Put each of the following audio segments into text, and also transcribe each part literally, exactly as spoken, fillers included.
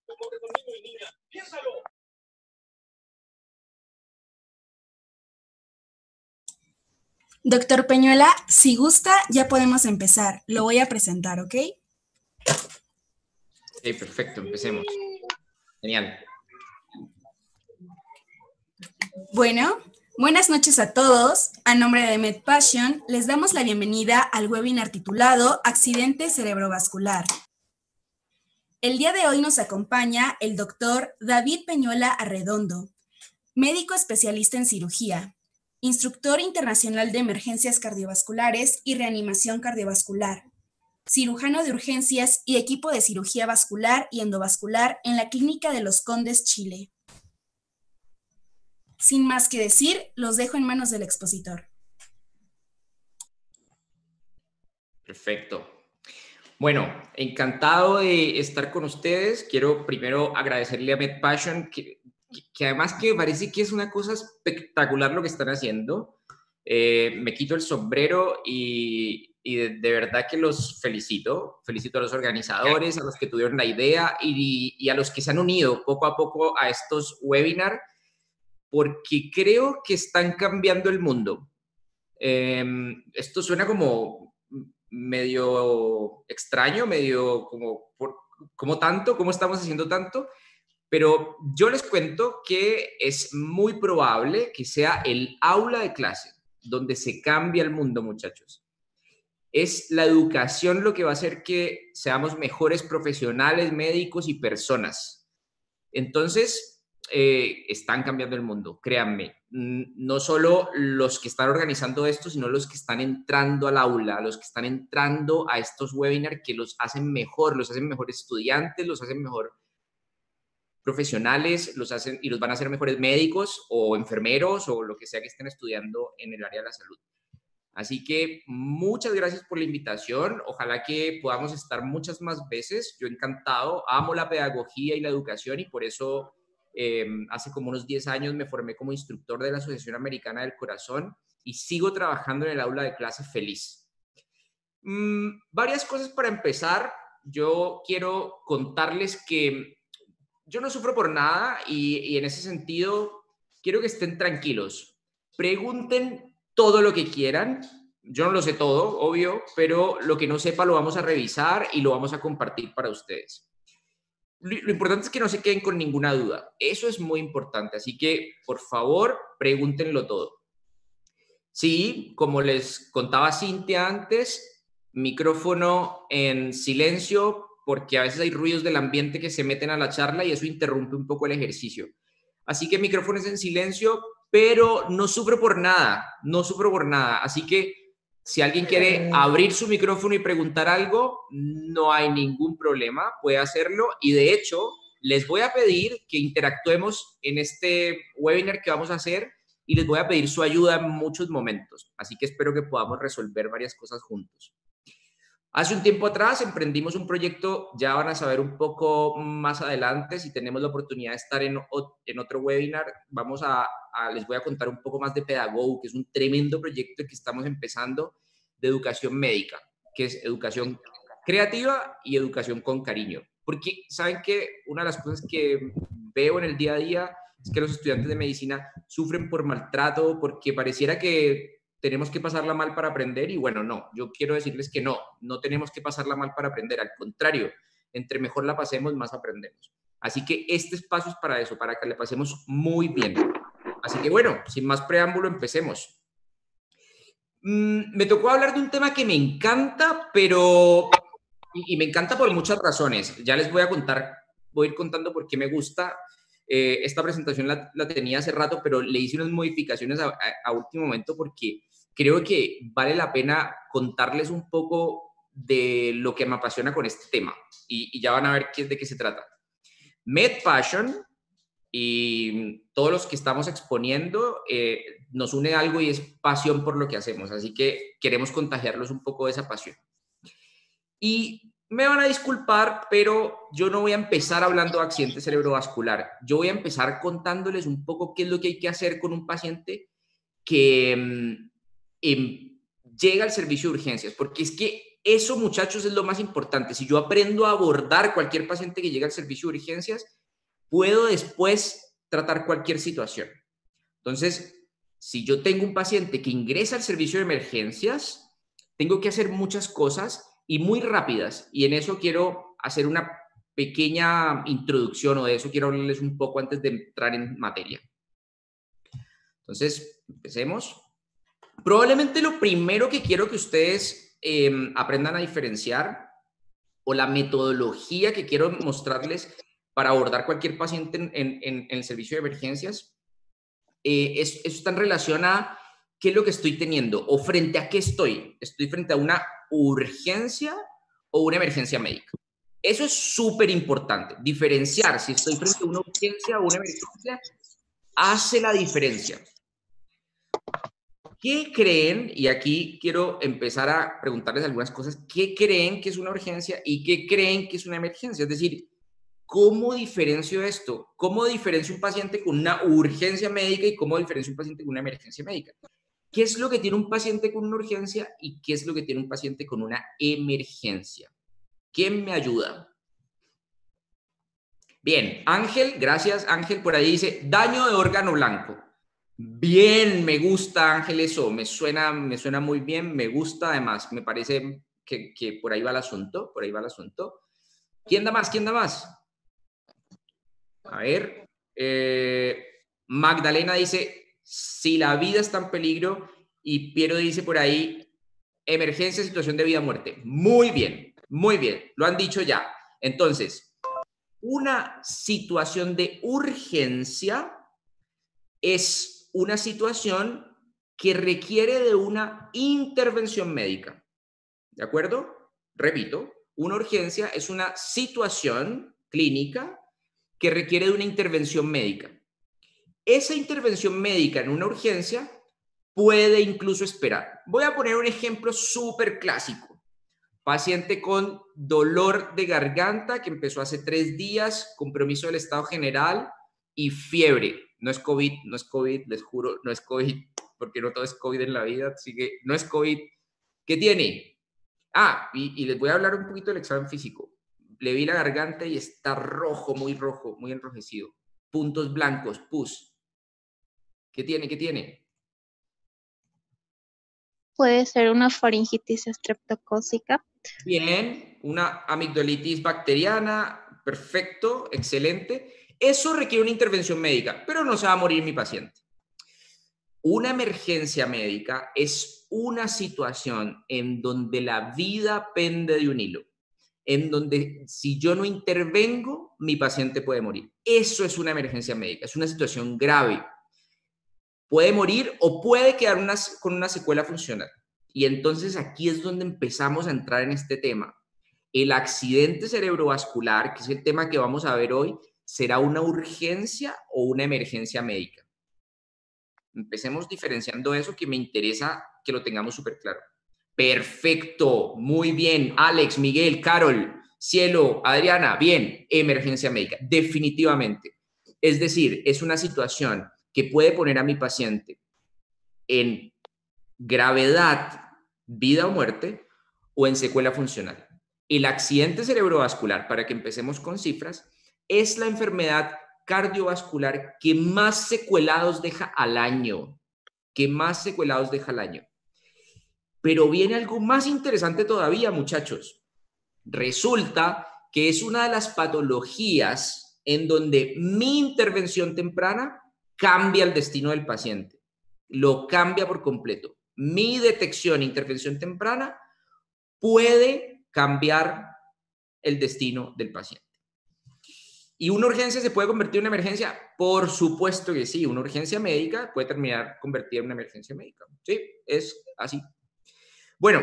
Doctor Peñuela, si gusta, ya podemos empezar. Lo voy a presentar, ¿ok? Ok, perfecto, empecemos. Genial. Bueno, buenas noches a todos. A nombre de MedPassion, les damos la bienvenida al webinar titulado Accidente Cerebrovascular. El día de hoy nos acompaña el doctor David Peñuela Arredondo, médico especialista en cirugía, instructor internacional de emergencias cardiovasculares y reanimación cardiovascular, cirujano de urgencias y equipo de cirugía vascular y endovascular en la Clínica de los Condes, Chile. Sin más que decir, los dejo en manos del expositor. Perfecto. Bueno, encantado de estar con ustedes. Quiero primero agradecerle a MedPassion, que, que, que además que me parece que es una cosa espectacular lo que están haciendo. Eh, me quito el sombrero y, y de, de verdad que los felicito. Felicito a los organizadores, a los que tuvieron la idea y, y a los que se han unido poco a poco a estos webinars, porque creo que están cambiando el mundo. Eh, esto suena como medio extraño, medio como, por, como tanto, cómo estamos haciendo tanto, pero yo les cuento que es muy probable que sea el aula de clase donde se cambia el mundo, muchachos. Es la educación lo que va a hacer que seamos mejores profesionales, médicos y personas. Entonces, eh, están cambiando el mundo, créanme. No solo los que están organizando esto, sino los que están entrando al aula, los que están entrando a estos webinars que los hacen mejor, los hacen mejor estudiantes, los hacen mejor profesionales, los hacen y los van a hacer mejores médicos o enfermeros o lo que sea que estén estudiando en el área de la salud. Así que muchas gracias por la invitación. Ojalá que podamos estar muchas más veces. Yo encantado, amo la pedagogía y la educación y por eso eh, hace como unos diez años me formé como instructor de la Asociación Americana del Corazón y sigo trabajando en el aula de clase feliz. Mm, varias cosas para empezar. Yo quiero contarles que yo no sufro por nada y, y en ese sentido quiero que estén tranquilos. Pregunten todo lo que quieran. Yo no lo sé todo, obvio, pero lo que no sepa lo vamos a revisar y lo vamos a compartir para ustedes. Lo, lo importante es que no se queden con ninguna duda. Eso es muy importante. Así que, por favor, pregúntenlo todo. Sí, como les contaba Cintia antes, micrófono en silencio porque a veces hay ruidos del ambiente que se meten a la charla y eso interrumpe un poco el ejercicio. Así que micrófonos en silencio, pero no sufro por nada, no sufro por nada. Así que si alguien quiere abrir su micrófono y preguntar algo, no hay ningún problema, puede hacerlo. Y de hecho, les voy a pedir que interactuemos en este webinar que vamos a hacer y les voy a pedir su ayuda en muchos momentos. Así que espero que podamos resolver varias cosas juntos. Hace un tiempo atrás emprendimos un proyecto, ya van a saber un poco más adelante, si tenemos la oportunidad de estar en, en otro webinar, vamos a, a, les voy a contar un poco más de Pedagogo, que es un tremendo proyecto que estamos empezando de educación médica, que es educación creativa y educación con cariño. Porque saben que una de las cosas que veo en el día a día es que los estudiantes de medicina sufren por maltrato, porque pareciera que tenemos que pasarla mal para aprender y bueno, no, yo quiero decirles que no, no tenemos que pasarla mal para aprender, al contrario, entre mejor la pasemos, más aprendemos. Así que este espacio es para eso, para que la pasemos muy bien. Así que bueno, sin más preámbulo, empecemos. Mm, me tocó hablar de un tema que me encanta, pero... Y, y me encanta por muchas razones. Ya les voy a contar, voy a ir contando por qué me gusta. Eh, esta presentación la, la tenía hace rato, pero le hice unas modificaciones a, a, a último momento porque creo que vale la pena contarles un poco de lo que me apasiona con este tema y, y ya van a ver qué, de qué se trata. MedPassion y todos los que estamos exponiendo eh, nos une algo y es pasión por lo que hacemos, así que queremos contagiarlos un poco de esa pasión. Y me van a disculpar, pero yo no voy a empezar hablando de accidente cerebrovascular. Yo voy a empezar contándoles un poco qué es lo que hay que hacer con un paciente que eh, llega al servicio de urgencias, porque es que eso, muchachos, es lo más importante. Si yo aprendo a abordar cualquier paciente que llega al servicio de urgencias, puedo después tratar cualquier situación. Entonces, si yo tengo un paciente que ingresa al servicio de emergencias, tengo que hacer muchas cosas y muy rápidas. Y en eso quiero hacer una pequeña introducción, o de eso quiero hablarles un poco antes de entrar en materia. Entonces, empecemos. Probablemente lo primero que quiero que ustedes eh, aprendan a diferenciar, o la metodología que quiero mostrarles para abordar cualquier paciente en, en, en el servicio de emergencias, eh, es, eso está en relación a qué es lo que estoy teniendo o frente a qué estoy. ¿Estoy frente a una urgencia o una emergencia médica? Eso es súper importante. Diferenciar si estoy frente a una urgencia o una emergencia hace la diferencia. ¿Qué creen? Y aquí quiero empezar a preguntarles algunas cosas. ¿Qué creen que es una urgencia y qué creen que es una emergencia? Es decir, ¿cómo diferencio esto? ¿Cómo diferencio un paciente con una urgencia médica y cómo diferencio un paciente con una emergencia médica? ¿Qué es lo que tiene un paciente con una urgencia y qué es lo que tiene un paciente con una emergencia? ¿Quién me ayuda? Bien, Ángel, gracias Ángel, por ahí dice daño de órgano blanco. Bien, me gusta Ángel eso, me suena, me suena muy bien, me gusta además, me parece que, que por ahí va el asunto, por ahí va el asunto. ¿Quién da más? ¿Quién da más? A ver, eh, Magdalena dice, si la vida está en peligro, y Piero dice por ahí, emergencia, situación de vida o muerte. Muy bien, muy bien, lo han dicho ya. Entonces, una situación de urgencia es una situación que requiere de una intervención médica. ¿De acuerdo? Repito, una urgencia es una situación clínica que requiere de una intervención médica. Esa intervención médica en una urgencia puede incluso esperar. Voy a poner un ejemplo súper clásico. Paciente con dolor de garganta que empezó hace tres días, compromiso del estado general y fiebre. No es COVID, no es COVID, les juro, no es COVID, porque no todo es COVID en la vida, así que no es COVID. ¿Qué tiene? Ah, y, y les voy a hablar un poquito del examen físico. Le vi la garganta y está rojo, muy rojo, muy enrojecido. Puntos blancos, pus. ¿Qué tiene? ¿Qué tiene? Puede ser una faringitis estreptocócica. Bien, una amigdalitis bacteriana, perfecto, excelente. Eso requiere una intervención médica, pero no se va a morir mi paciente. Una emergencia médica es una situación en donde la vida pende de un hilo, en donde si yo no intervengo, mi paciente puede morir. Eso es una emergencia médica, es una situación grave. Puede morir o puede quedar una, con una secuela funcional. Y entonces aquí es donde empezamos a entrar en este tema. El accidente cerebrovascular, que es el tema que vamos a ver hoy, ¿será una urgencia o una emergencia médica? Empecemos diferenciando eso, que me interesa que lo tengamos súper claro. Perfecto, muy bien. Alex, Miguel, Carol, Cielo, Adriana, bien, emergencia médica, definitivamente. Es decir, es una situación que puede poner a mi paciente en gravedad, vida o muerte, o en secuela funcional. El accidente cerebrovascular, para que empecemos con cifras, es la enfermedad cardiovascular que más secuelados deja al año, que más secuelados deja al año. Pero viene algo más interesante todavía, muchachos. Resulta que es una de las patologías en donde mi intervención temprana cambia el destino del paciente, lo cambia por completo. Mi detección e intervención temprana puede cambiar el destino del paciente. ¿Y una urgencia se puede convertir en una emergencia? Por supuesto que sí. Una urgencia médica puede terminar convertida en una emergencia médica. Sí, es así. Bueno,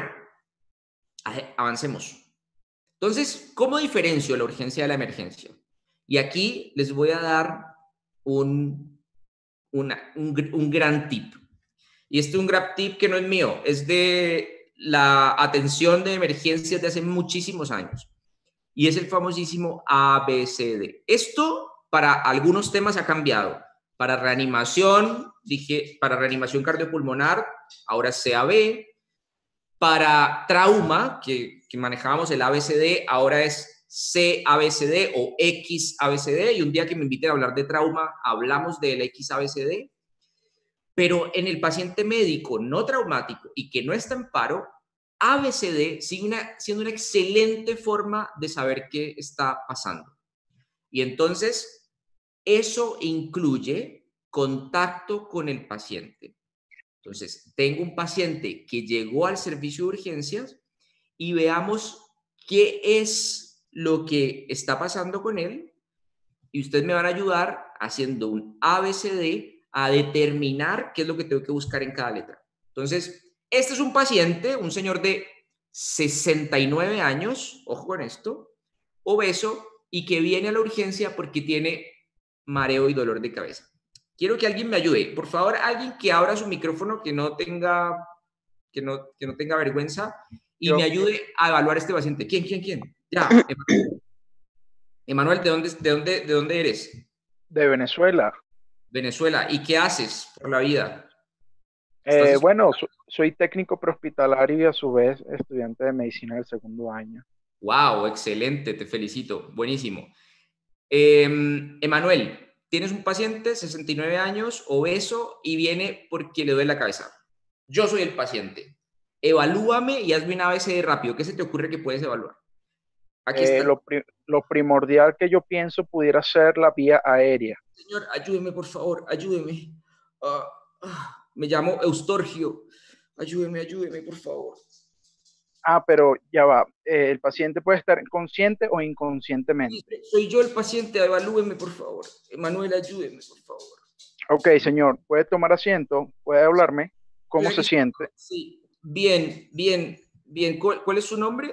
avancemos. Entonces, ¿cómo diferencio la urgencia de la emergencia? Y aquí les voy a dar un, una, un, un gran tip. Y este es un gran tip que no es mío, es de la atención de emergencias de hace muchísimos años. Y es el famosísimo A B C D. Esto para algunos temas ha cambiado. Para reanimación, dije, para reanimación cardiopulmonar, ahora es C A B. Para trauma, que, que manejábamos el A B C D, ahora es C A B C D o X A B C D, y un día que me inviten a hablar de trauma, hablamos del X A B C D. Pero en el paciente médico no traumático y que no está en paro, A B C D sigue una, siendo una excelente forma de saber qué está pasando. Y entonces, eso incluye contacto con el paciente. Entonces, tengo un paciente que llegó al servicio de urgencias y veamos qué es lo que está pasando con él. Y ustedes me van a ayudar haciendo un A B C D a determinar qué es lo que tengo que buscar en cada letra. Entonces, este es un paciente, un señor de sesenta y nueve años, ojo con esto, obeso, y que viene a la urgencia porque tiene mareo y dolor de cabeza. Quiero que alguien me ayude. Por favor, alguien que abra su micrófono, que no tenga, que no, que no tenga vergüenza, y Yo. me ayude a evaluar a este paciente. ¿Quién, quién, quién? Ya, Emanuel. Emanuel, ¿de dónde, de, dónde, ¿de dónde eres? De Venezuela. Venezuela. ¿Y qué haces por la vida? Eh, bueno, so, soy técnico prehospitalario y a su vez estudiante de medicina del segundo año. Wow, excelente, te felicito, buenísimo. Eh, Emanuel, tienes un paciente, sesenta y nueve años, obeso, y viene porque le duele la cabeza. Yo soy el paciente. Evalúame y hazme una A B C D rápido. ¿Qué se te ocurre que puedes evaluar? Aquí Eh, está. Lo, pri lo primordial que yo pienso pudiera ser la vía aérea. Señor, ayúdeme, por favor, ayúdeme. Uh, uh, me llamo Eustorgio. Ayúdeme, ayúdeme, por favor. Ah, pero ya va. Eh, el paciente puede estar consciente o inconscientemente. Sí, soy yo el paciente, evalúeme, por favor. Emanuel, ayúdeme, por favor. Ok, señor, puede tomar asiento, puede hablarme. ¿Cómo se siente? Sí, bien, bien, bien. ¿Cuál, cuál es su nombre?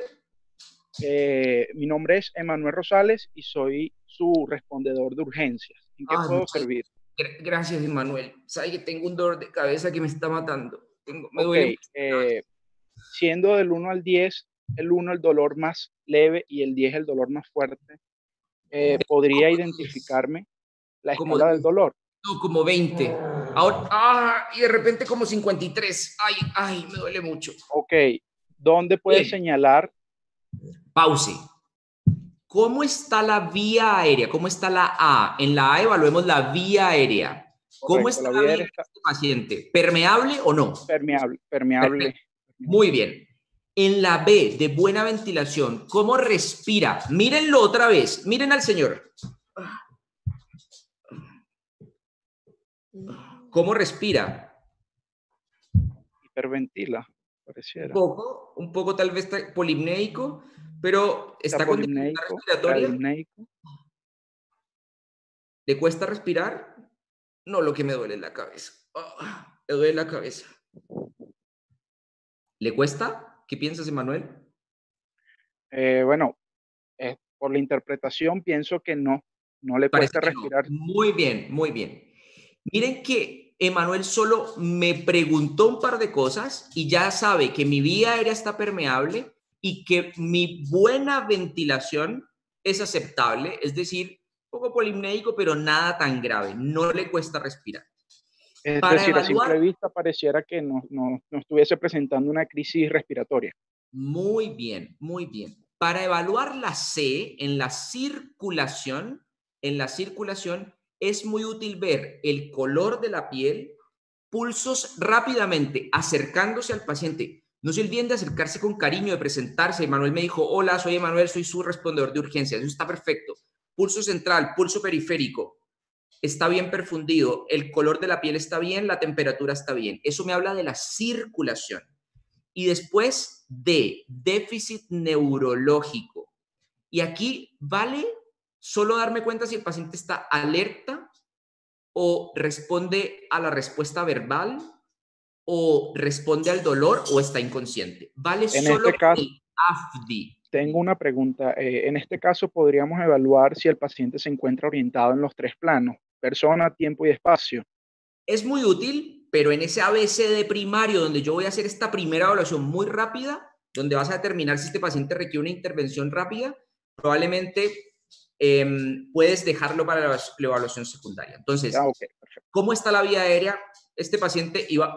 Eh, mi nombre es Emanuel Rosales y soy su respondedor de urgencias. ¿En qué Ah, puedo no, servir? Gracias, Emanuel. Sabe que tengo un dolor de cabeza que me está matando. Tengo, me ok, duele. Eh, siendo del uno al diez, el uno el dolor más leve y el diez el dolor más fuerte, eh, ¿podría identificarme la Como escala del dolor? No, como veinte. Ahora, ah, y de repente como cincuenta y tres. Ay, ay, me duele mucho. Ok, ¿dónde puede Bien. señalar? Pause. ¿Cómo está la vía aérea? ¿Cómo está la A? En la A evaluemos la vía aérea. ¿Cómo Correcto, está la la vía vía aérea está de este paciente? ¿Permeable o no? permeable, permeable. Perfecto. Muy bien. En la B, de buena ventilación, ¿cómo respira? Mírenlo otra vez. Miren al señor. ¿Cómo respira? Hiperventila, Un pareciera. poco, un poco tal vez polipneico, pero está, Está con dificultad polimneico, respiratoria. adipneico. ¿Le cuesta respirar? No, lo que me duele es la cabeza. Oh, me duele la cabeza. ¿Le cuesta? ¿Qué piensas, Emanuel? Eh, bueno, eh, por la interpretación pienso que no, no le Parece cuesta que no. respirar. Muy bien, muy bien. Miren que Emanuel solo me preguntó un par de cosas y ya sabe que mi vía aérea está permeable y que mi buena ventilación es aceptable, es decir, un poco polimneico, pero nada tan grave, no le cuesta respirar. Es Para decir, a simple evaluar, vista pareciera que no, no, no estuviese presentando una crisis respiratoria. muy bien, muy bien. Para evaluar la C en la circulación, en la circulación es muy útil ver el color de la piel, pulsos rápidamente, acercándose al paciente. No se olviden de acercarse con cariño, de presentarse. Manuel me dijo, hola, soy Emanuel, soy su respondedor de urgencias. Eso está perfecto. Pulso central, pulso periférico. Está bien perfundido, el color de la piel está bien, la temperatura está bien. Eso me habla de la circulación. Y después de déficit neurológico. Y aquí vale solo darme cuenta si el paciente está alerta o responde a la respuesta verbal o responde al dolor o está inconsciente. Vale En solo este caso, el A F D I. tengo una pregunta. Eh, en este caso, podríamos evaluar si el paciente se encuentra orientado en los tres planos: persona, tiempo y espacio. Es muy útil, pero en ese A B C D primario, donde yo voy a hacer esta primera evaluación muy rápida, donde vas a determinar si este paciente requiere una intervención rápida, probablemente eh, puedes dejarlo para la, la evaluación secundaria. Entonces, Ah, ok, perfecto. ¿cómo está la vía aérea? Este paciente iba,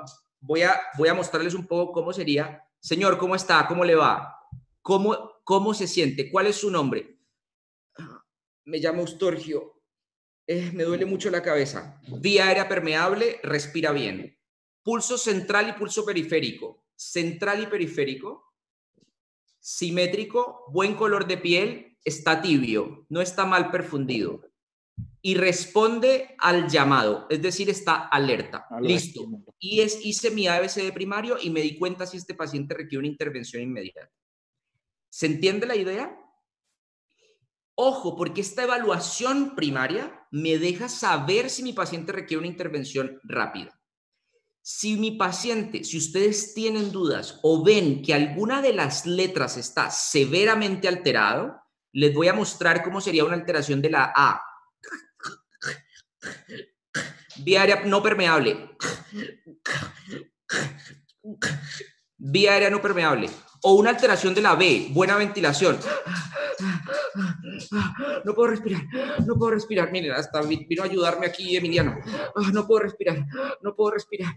voy a, voy a mostrarles un poco cómo sería. Señor, ¿cómo está? ¿Cómo le va? ¿Cómo, cómo se siente? ¿Cuál es su nombre? Me llamo Eustorgio. Eh, me duele mucho la cabeza. Vía aérea permeable, respira bien. Pulso central y pulso periférico. Central y periférico. Simétrico, buen color de piel, está tibio, no está mal perfundido. Y responde al llamado, es decir, está alerta. Listo. Y es, hice mi A B C de primario y me di cuenta si este paciente requiere una intervención inmediata. ¿Se entiende la idea? Ojo, porque esta evaluación primaria me deja saber si mi paciente requiere una intervención rápida. Si mi paciente, si ustedes tienen dudas o ven que alguna de las letras está severamente alterado, les voy a mostrar cómo sería una alteración de la A. Vía aérea no permeable. Vía aérea no permeable. O una alteración de la B, buena ventilación. No puedo respirar, no puedo respirar. Miren, hasta vino a ayudarme aquí Emiliano. No puedo respirar, no puedo respirar.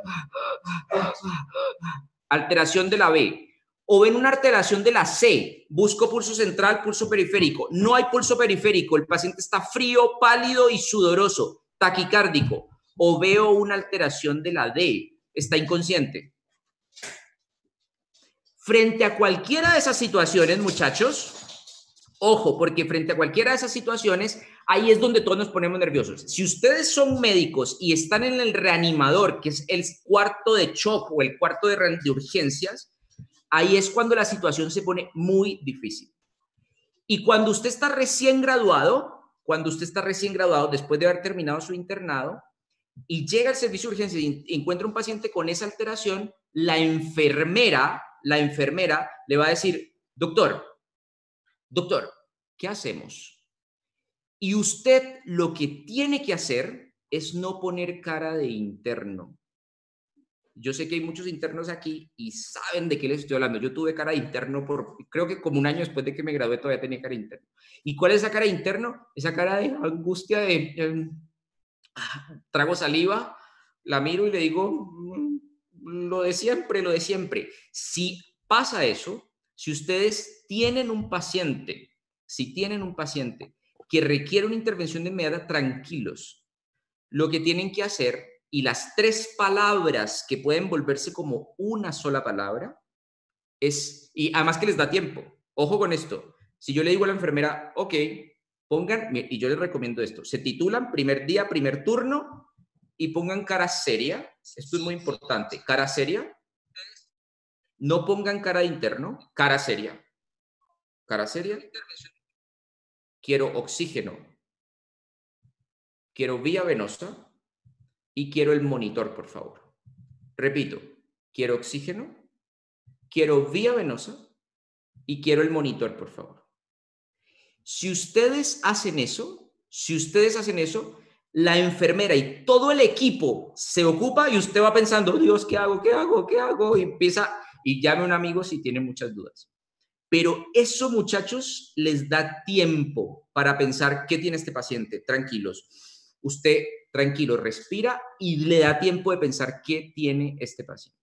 Alteración de la B. O ven una alteración de la C. Busco pulso central, pulso periférico. No hay pulso periférico. El paciente está frío, pálido y sudoroso, taquicárdico. O veo una alteración de la D. Está inconsciente. Frente a cualquiera de esas situaciones, muchachos, ojo, porque frente a cualquiera de esas situaciones, ahí es donde todos nos ponemos nerviosos. Si ustedes son médicos y están en el reanimador, que es el cuarto de shock o el cuarto de, de urgencias, ahí es cuando la situación se pone muy difícil. Y cuando usted está recién graduado, cuando usted está recién graduado, después de haber terminado su internado, y llega al servicio de urgencias y encuentra un paciente con esa alteración, la enfermera, la enfermera le va a decir, doctor, doctor, ¿qué hacemos? Y usted lo que tiene que hacer es no poner cara de interno. Yo sé que hay muchos internos aquí y saben de qué les estoy hablando. Yo tuve cara de interno por, creo que como un año después de que me gradué todavía tenía cara de interno. ¿Y cuál es esa cara de interno? Esa cara de angustia de... Eh, trago saliva, la miro y le digo, lo de siempre, lo de siempre. Si pasa eso, si ustedes tienen un paciente, si tienen un paciente que requiere una intervención de inmediata, tranquilos. Lo que tienen que hacer, y las tres palabras que pueden volverse como una sola palabra, es, y además que les da tiempo. Ojo con esto. Si yo le digo a la enfermera, ok, pongan, y yo les recomiendo esto, se titulan primer día, primer turno, y pongan cara seria. Esto es muy importante. Cara seria. No pongan cara de interno, cara seria. Cara seria. Quiero oxígeno. Quiero vía venosa. Y quiero el monitor, por favor. Repito. Quiero oxígeno. Quiero vía venosa. Y quiero el monitor, por favor. Si ustedes hacen eso, si ustedes hacen eso, la enfermera y todo el equipo se ocupa y usted va pensando, Dios, ¿qué hago? ¿Qué hago? ¿Qué hago? Y empieza, y llame a un amigo si tiene muchas dudas. Pero eso, muchachos, les da tiempo para pensar qué tiene este paciente. Tranquilos. Usted, tranquilo, respira y le da tiempo de pensar qué tiene este paciente.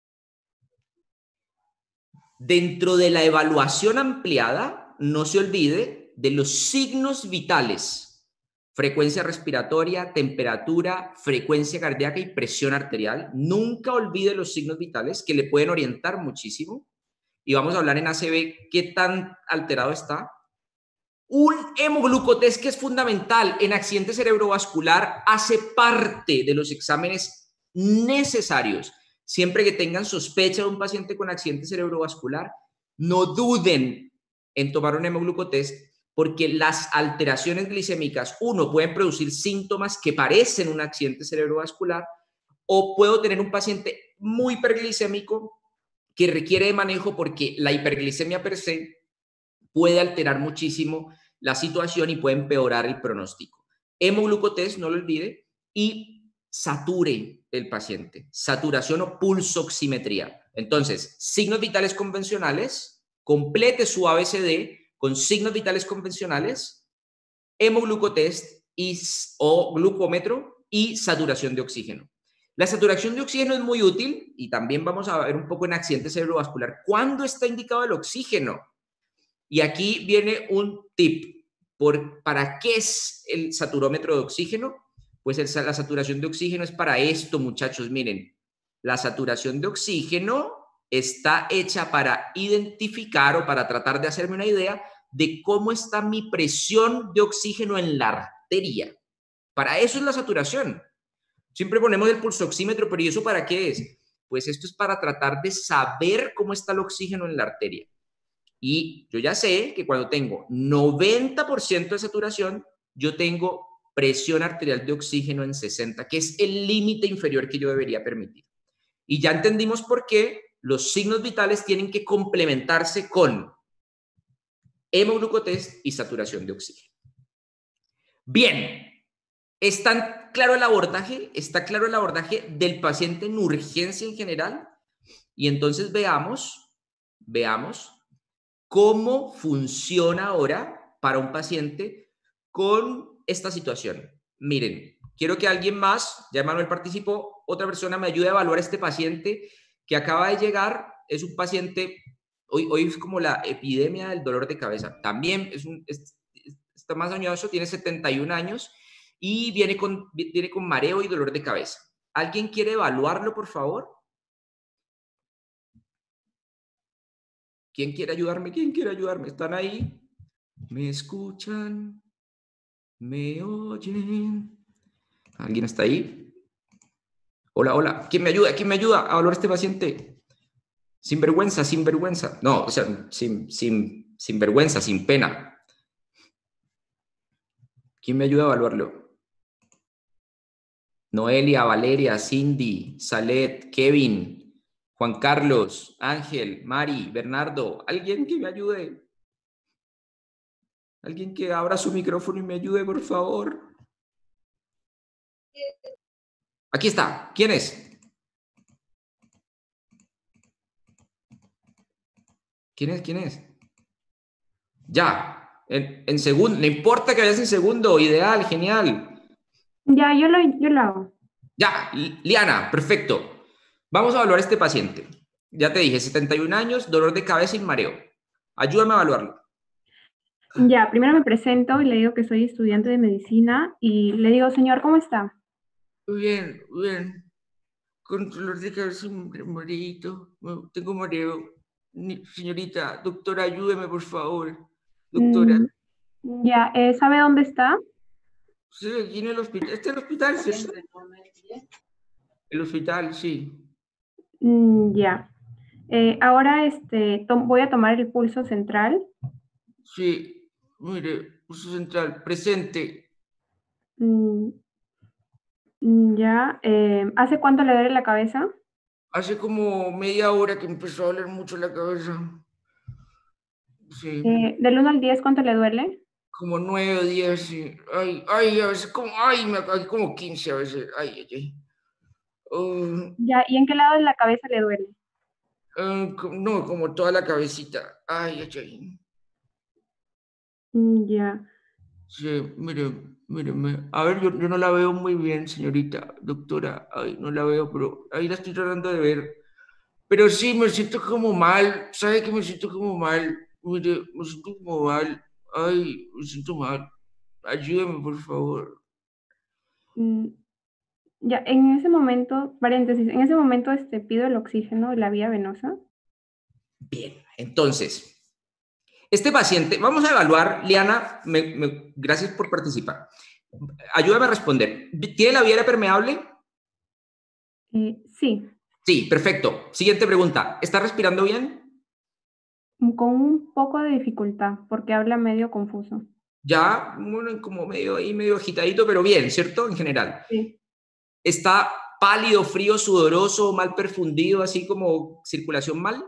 Dentro de la evaluación ampliada, no se olvide de los signos vitales: frecuencia respiratoria, temperatura, frecuencia cardíaca y presión arterial. Nunca olvide los signos vitales que le pueden orientar muchísimo. Y vamos a hablar en A C V qué tan alterado está. Un hemoglucotest que es fundamental en accidente cerebrovascular, hace parte de los exámenes necesarios. Siempre que tengan sospecha de un paciente con accidente cerebrovascular, no duden en tomar un hemoglucotest, porque las alteraciones glicémicas, uno, pueden producir síntomas que parecen un accidente cerebrovascular, o puedo tener un paciente muy hiperglicémico que requiere de manejo porque la hiperglicemia per se puede alterar muchísimo la situación y puede empeorar el pronóstico. Hemoglucotest, no lo olvide, y sature el paciente. Saturación o pulsoximetría. Entonces, signos vitales convencionales, complete su A B C D con signos vitales convencionales, hemoglucotest y, o glucómetro y saturación de oxígeno. La saturación de oxígeno es muy útil y también vamos a ver un poco en accidente cerebrovascular. ¿Cuándo está indicado el oxígeno? Y aquí viene un tip. Por, ¿Para qué es el saturómetro de oxígeno? Pues el, la saturación de oxígeno es para esto, muchachos. Miren, la saturación de oxígeno está hecha para identificar o para tratar de hacerme una idea de cómo está mi presión de oxígeno en la arteria. Para eso es la saturación. Siempre ponemos el pulsoxímetro, pero ¿y eso para qué es? Pues esto es para tratar de saber cómo está el oxígeno en la arteria. Y yo ya sé que cuando tengo noventa por ciento de saturación, yo tengo presión arterial de oxígeno en sesenta, que es el límite inferior que yo debería permitir. Y ya entendimos por qué los signos vitales tienen que complementarse con hemoglucotest y saturación de oxígeno. Bien. ¿Está claro el abordaje? ¿Está claro el abordaje del paciente en urgencia en general? Y entonces veamos, veamos cómo funciona ahora para un paciente con esta situación. Miren, quiero que alguien más, ya Manuel participó, otra persona me ayude a evaluar a este paciente que acaba de llegar. Es un paciente, hoy, hoy es como la epidemia del dolor de cabeza. También es un, es, está más añoso, tiene setenta y un años. Y viene con, viene con mareo y dolor de cabeza. ¿Alguien quiere evaluarlo, por favor? ¿Quién quiere ayudarme? ¿Quién quiere ayudarme? ¿Están ahí? ¿Me escuchan? ¿Me oyen? ¿Alguien está ahí? Hola, hola. ¿Quién me ayuda? ¿Quién me ayuda a evaluar a este paciente? Sin vergüenza, sin vergüenza. No, o sea, sin, sin, sin vergüenza, sin pena. ¿Quién me ayuda a evaluarlo? Noelia, Valeria, Cindy, Salet, Kevin, Juan Carlos, Ángel, Mari, Bernardo. ¿Alguien que me ayude? ¿Alguien que abra su micrófono y me ayude, por favor? Aquí está. ¿Quién es? ¿Quién es? ¿Quién es? Ya. En, en segundo. No importa que vayas en segundo. Ideal, genial. Ya, yo lo, yo lo hago. Ya, Liana, perfecto. Vamos a evaluar a este paciente. Ya te dije, setenta y un años, dolor de cabeza y mareo. Ayúdame a evaluarlo. Ya, primero me presento y le digo que soy estudiante de medicina y le digo, señor, ¿cómo está? Bien, bien. Con dolor de cabeza y mareito. Tengo mareo. Señorita, doctora, ayúdeme, por favor. Doctora. Mm, ya, eh, ¿sabe dónde está? Sí, aquí en el hospital. ¿Este es el hospital? ¿Sí? El hospital, sí. Mm, ya. Eh, ahora este, voy a tomar el pulso central. Sí, mire, pulso central, presente. Mm, ya. Eh, ¿hace cuánto le duele la cabeza? Hace como media hora que empezó a doler mucho la cabeza. Sí. Eh, del uno al diez, ¿cuánto le duele? Como nueve o diez, sí. Ay, ay, a veces como, ay, me acabé como quince a veces. Ay, ay, ay. Uh, Ya, ¿y en qué lado de la cabeza le duele? uh, no, como toda la cabecita. Ay, ay, ay. Mm, ya. Sí, mire, míreme. A ver, yo, yo no la veo muy bien, señorita, doctora. Ay, no la veo, pero ahí la estoy tratando de ver. Pero sí, me siento como mal. ¿Sabe que me siento como mal? Mire, me siento como mal. Ay, me siento mal. Ayúdeme, por favor. Mm, ya, en ese momento, paréntesis, en ese momento este, pido el oxígeno y la vía venosa. Bien, entonces, este paciente, vamos a evaluar, Liana, me, me, gracias por participar. Ayúdame a responder. ¿Tiene la vía permeable? Eh, sí. Sí, perfecto. Siguiente pregunta. ¿Está respirando bien? Con un poco de dificultad, porque habla medio confuso. Ya, bueno, como medio ahí, medio agitadito, pero bien, ¿cierto? En general. Sí. ¿Está pálido, frío, sudoroso, mal perfundido, así como circulación mal?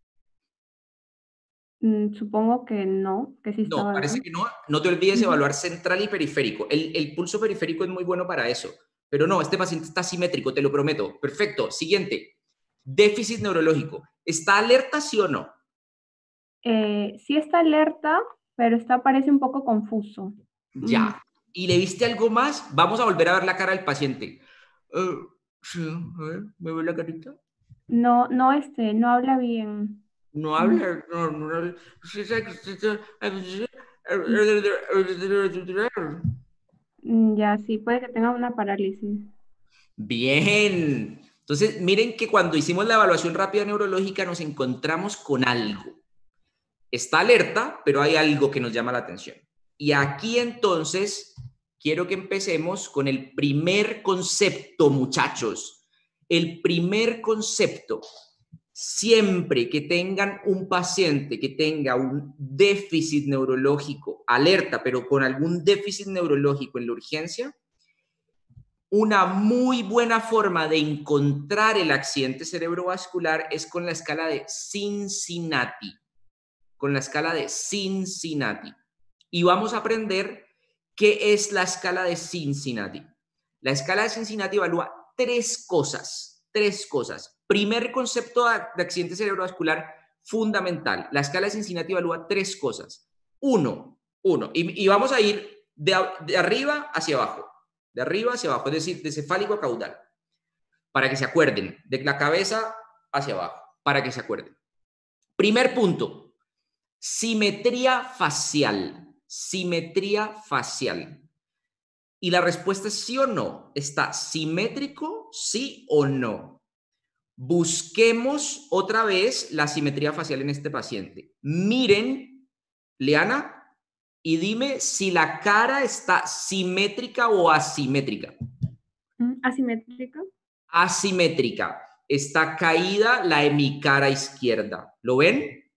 Mm, supongo que no, que sí estaba No, parece bien. que no. No te olvides Ujú. evaluar central y periférico. El, el pulso periférico es muy bueno para eso. Pero no, este paciente está simétrico, te lo prometo. Perfecto. Siguiente. Déficit neurológico. ¿Está alerta, sí o no? Eh, sí está alerta, pero está, parece un poco confuso. Ya. ¿Y le viste algo más? Vamos a volver a ver la cara del paciente. Uh, Sí, a ver, ¿me ve la carita? No, no, este, no habla bien. No habla, no, no habla. Mm, Ya, sí, puede que tenga una parálisis. Bien. Entonces, miren que cuando hicimos la evaluación rápida neurológica nos encontramos con algo. Está alerta, pero hay algo que nos llama la atención. Y aquí entonces quiero que empecemos con el primer concepto, muchachos. El primer concepto. Siempre que tengan un paciente que tenga un déficit neurológico, alerta, pero con algún déficit neurológico en la urgencia, una muy buena forma de encontrar el accidente cerebrovascular es con la escala de Cincinnati. Con la escala de Cincinnati. Y vamos a aprender qué es la escala de Cincinnati. La escala de Cincinnati evalúa tres cosas. Tres cosas. Primer concepto de accidente cerebrovascular fundamental. La escala de Cincinnati evalúa tres cosas. Uno, uno. Y, y vamos a ir de, de arriba hacia abajo. De arriba hacia abajo, es decir, de cefálico a caudal, para que se acuerden, de la cabeza hacia abajo, para que se acuerden. Primer punto, simetría facial, simetría facial. Y la respuesta es sí o no. ¿Está simétrico, sí o no? Busquemos otra vez la simetría facial en este paciente. Miren, Leana, y dime si la cara está simétrica o asimétrica. ¿Asimétrica? Asimétrica. Está caída la hemicara izquierda. ¿Lo ven?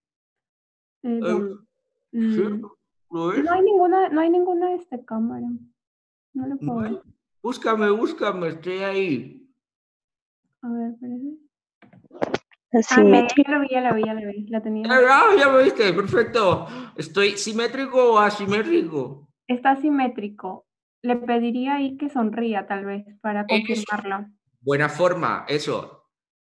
Eh, Uh, mm, ¿Sí? ¿Lo ves? no hay ninguna, no hay ninguna este, cámara. No lo puedo ver. Búscame, búscame, estoy ahí. A ver, parece. Ah, ya, Asimétrico. ya lo vi, ya lo vi, ya lo vi. La tenía. Ah, ya me viste, perfecto. ¿Estoy simétrico o asimétrico? Está asimétrico. Le pediría ahí que sonría, tal vez, para confirmarlo. Buena forma, eso.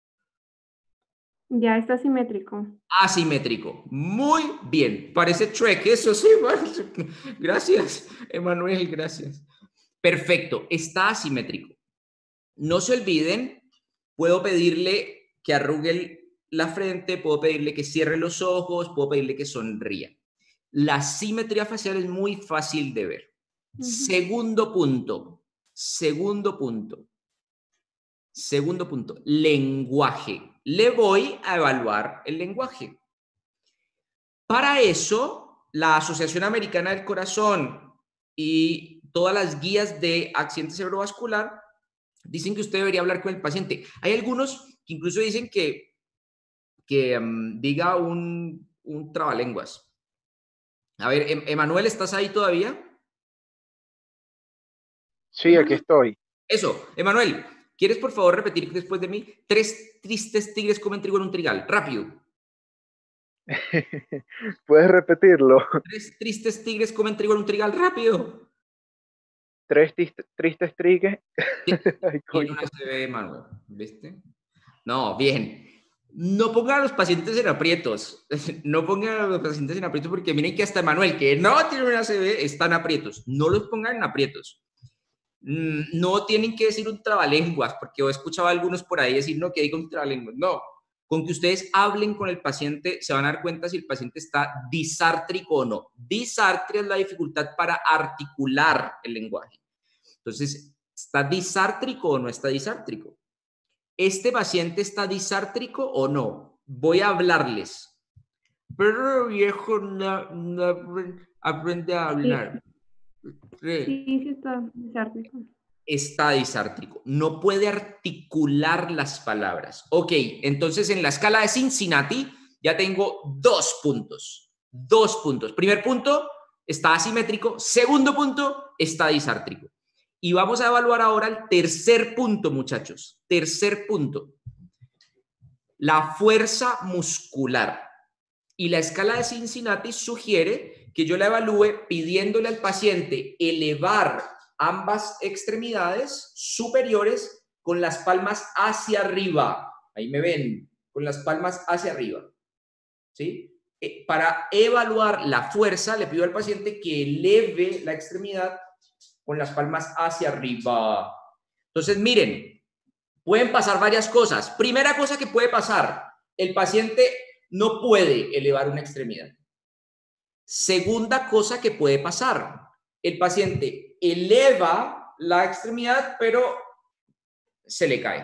Ya, está asimétrico. Asimétrico. Muy bien. Parece Trek, eso sí. Gracias, Emanuel, gracias. Perfecto, está asimétrico. No se olviden, puedo pedirle que arrugue la frente, puedo pedirle que cierre los ojos, puedo pedirle que sonría. La simetría facial es muy fácil de ver. Uh-huh. Segundo punto, segundo punto, segundo punto, lenguaje. Le voy a evaluar el lenguaje. Para eso, la Asociación Americana del Corazón y todas las guías de accidente cerebrovascular dicen que usted debería hablar con el paciente. Hay algunos que incluso dicen que, que um, diga un, un trabalenguas. A ver, em Emanuel, ¿estás ahí todavía? Sí, aquí estoy. Eso, Emanuel, ¿quieres por favor repetir después de mí? Tres tristes tigres comen trigo en un trigal. Rápido. ¿Puedes repetirlo? Tres tristes tigres comen trigo en un trigal. Rápido. Tres tristes tigres. Tiene una C B, Emanuel, ¿viste? No, bien. No pongan a los pacientes en aprietos. No pongan a los pacientes en aprietos porque miren que hasta Emanuel, que no tiene una C B, están aprietos. No los pongan en aprietos. No tienen que decir un trabalenguas, porque yo he escuchado a algunos por ahí decir, no, que diga un trabalenguas. No, con que ustedes hablen con el paciente se van a dar cuenta si el paciente está disártrico o no. Disartria es la dificultad para articular el lenguaje. Entonces, ¿está disártrico o no está disártrico? ¿Este paciente está disártrico o no? Voy a hablarles. Pero viejo no, no aprende a hablar. Sí, sí, sí está disártrico. Está disártrico. No puede articular las palabras. Ok, entonces en la escala de Cincinnati ya tengo dos puntos. Dos puntos. Primer punto, está asimétrico. Segundo punto, está disártrico. Y vamos a evaluar ahora el tercer punto, muchachos. Tercer punto. La fuerza muscular. Y la escala de Cincinnati sugiere que yo la evalúe pidiéndole al paciente elevar ambas extremidades superiores con las palmas hacia arriba. Ahí me ven, con las palmas hacia arriba. ¿Sí? Eh, para evaluar la fuerza, le pido al paciente que eleve la extremidad con las palmas hacia arriba. Entonces, miren, Pueden pasar varias cosas. Primera cosa que puede pasar, el paciente no puede elevar una extremidad. Segunda cosa que puede pasar, el paciente eleva la extremidad, pero se le cae.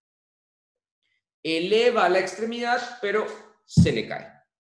Eleva la extremidad, pero se le cae.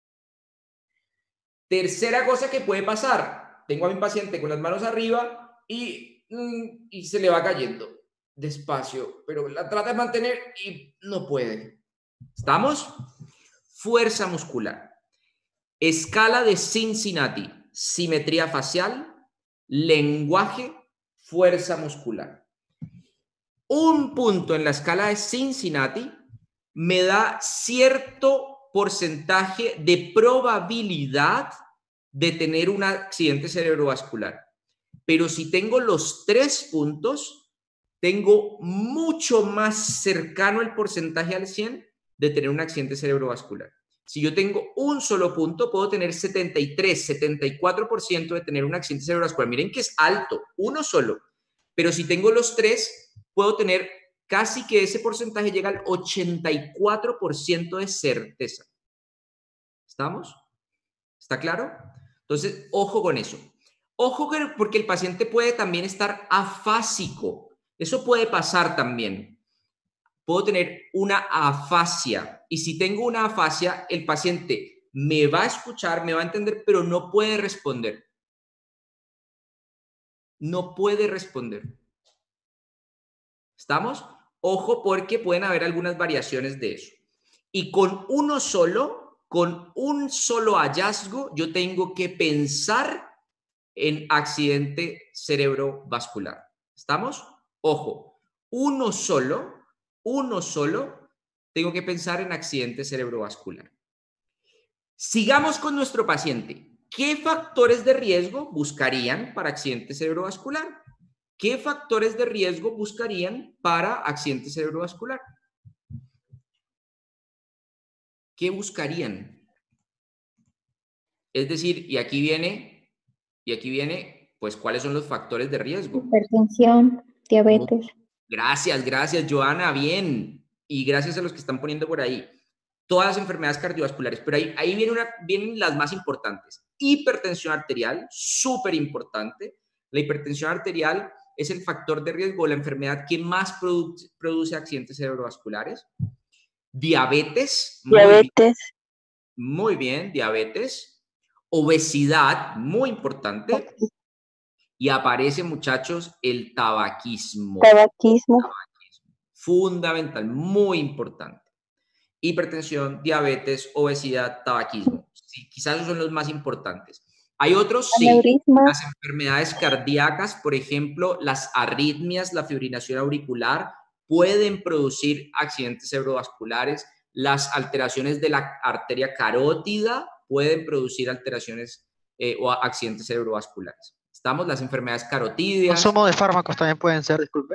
Tercera cosa que puede pasar, tengo a mi paciente con las manos arriba y, y se le va cayendo despacio, pero la trata de mantener y no puede. ¿Estamos? Fuerza muscular. Escala de Cincinnati, simetría facial, lenguaje, fuerza muscular. Un punto en la escala de Cincinnati me da cierto porcentaje de probabilidad de tener un accidente cerebrovascular. Pero si tengo los tres puntos, tengo mucho más cercano el porcentaje al cien de tener un accidente cerebrovascular. Si yo tengo un solo punto, puedo tener setenta y tres, setenta y cuatro por ciento de tener un accidente cerebrovascular. Miren que es alto, uno solo. Pero si tengo los tres, puedo tener casi que ese porcentaje llega al ochenta y cuatro por ciento de certeza. ¿Estamos? ¿Está claro? Entonces, ojo con eso. Ojo porque el paciente puede también estar afásico. Eso puede pasar también. Puedo tener una afasia. Y si tengo una afasia, el paciente me va a escuchar, me va a entender, pero no puede responder. No puede responder. ¿Estamos? Ojo porque pueden haber algunas variaciones de eso. Y con uno solo, con un solo hallazgo, yo tengo que pensar en accidente cerebrovascular. ¿Estamos? Ojo, uno solo, uno solo, tengo que pensar en accidente cerebrovascular. Sigamos con nuestro paciente. ¿Qué factores de riesgo buscarían para accidente cerebrovascular? ¿Qué factores de riesgo buscarían para accidente cerebrovascular? ¿Qué buscarían? Es decir, y aquí viene, y aquí viene, pues, ¿cuáles son los factores de riesgo? Hipertensión, diabetes. Gracias, gracias, Joana, bien. Y gracias a los que están poniendo por ahí. Todas las enfermedades cardiovasculares, pero ahí, ahí viene una, vienen las más importantes. Hipertensión arterial, súper importante. La hipertensión arterial es el factor de riesgo, la enfermedad que más produ produce accidentes cerebrovasculares. Diabetes. Diabetes. Muy bien, muy bien, diabetes. Obesidad, muy importante. Y aparece, muchachos, el tabaquismo. Tabaquismo. Tabaquismo. Fundamental, muy importante. Hipertensión, diabetes, obesidad, tabaquismo. Sí, quizás esos son los más importantes. Hay otros, sí. Aneurisma. Las enfermedades cardíacas, por ejemplo, las arritmias, la fibrilación auricular, pueden producir accidentes cerebrovasculares. Las alteraciones de la arteria carótida pueden producir alteraciones eh, o accidentes cerebrovasculares. Estamos, las enfermedades carotídeas. ¿Consumo de fármacos también pueden ser, disculpe?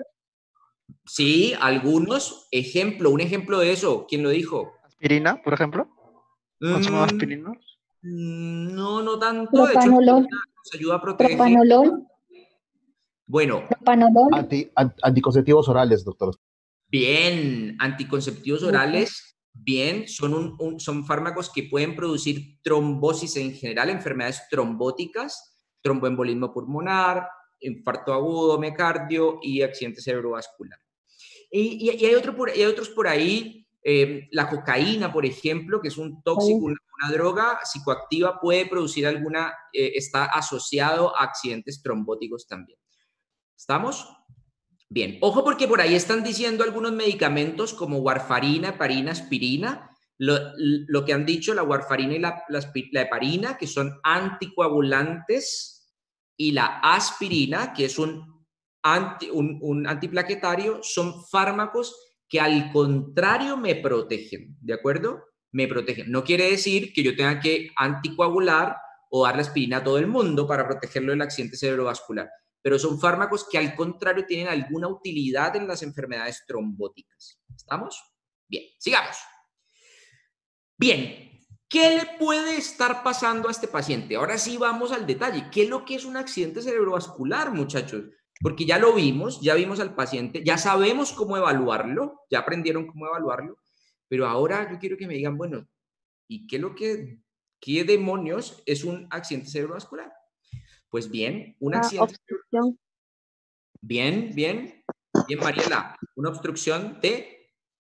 Sí, algunos. Ejemplo, un ejemplo de eso. ¿Quién lo dijo? ¿Aspirina, por ejemplo? ¿Consumo de aspirina? No, no tanto. Propanolol. De hecho, nos ayuda a proteger. Propanolol. Bueno. Propanolol. Anti, anticonceptivos orales, doctor. Bien, anticonceptivos orales, bien, son, un, un, son fármacos que pueden producir trombosis en general, enfermedades trombóticas, tromboembolismo pulmonar, infarto agudo, miocardio y accidente cerebrovascular. Y, y, y, hay, otro por, y hay otros por ahí, eh, la cocaína, por ejemplo, que es un tóxico, una, una droga psicoactiva, puede producir alguna, eh, está asociado a accidentes trombóticos también. ¿Estamos? Bien, ojo porque por ahí están diciendo algunos medicamentos como warfarina, heparina, aspirina. Lo, lo que han dicho, la warfarina y la, la, la heparina, que son anticoagulantes, y la aspirina, que es un, anti, un, un antiplaquetario, son fármacos que al contrario me protegen, ¿de acuerdo? Me protegen. No quiere decir que yo tenga que anticoagular o darle aspirina a todo el mundo para protegerlo del accidente cerebrovascular, pero son fármacos que al contrario tienen alguna utilidad en las enfermedades trombóticas. ¿Estamos? Bien, sigamos. Bien, ¿qué le puede estar pasando a este paciente? Ahora sí vamos al detalle. ¿Qué es lo que es un accidente cerebrovascular, muchachos? porque ya lo vimos, ya vimos al paciente, ya sabemos cómo evaluarlo, ya aprendieron cómo evaluarlo, pero ahora yo quiero que me digan, bueno, ¿y qué es lo que, qué demonios es un accidente cerebrovascular? Pues bien, un Ah, accidente... obstrucción Bien, bien, bien, Mariela, una obstrucción de...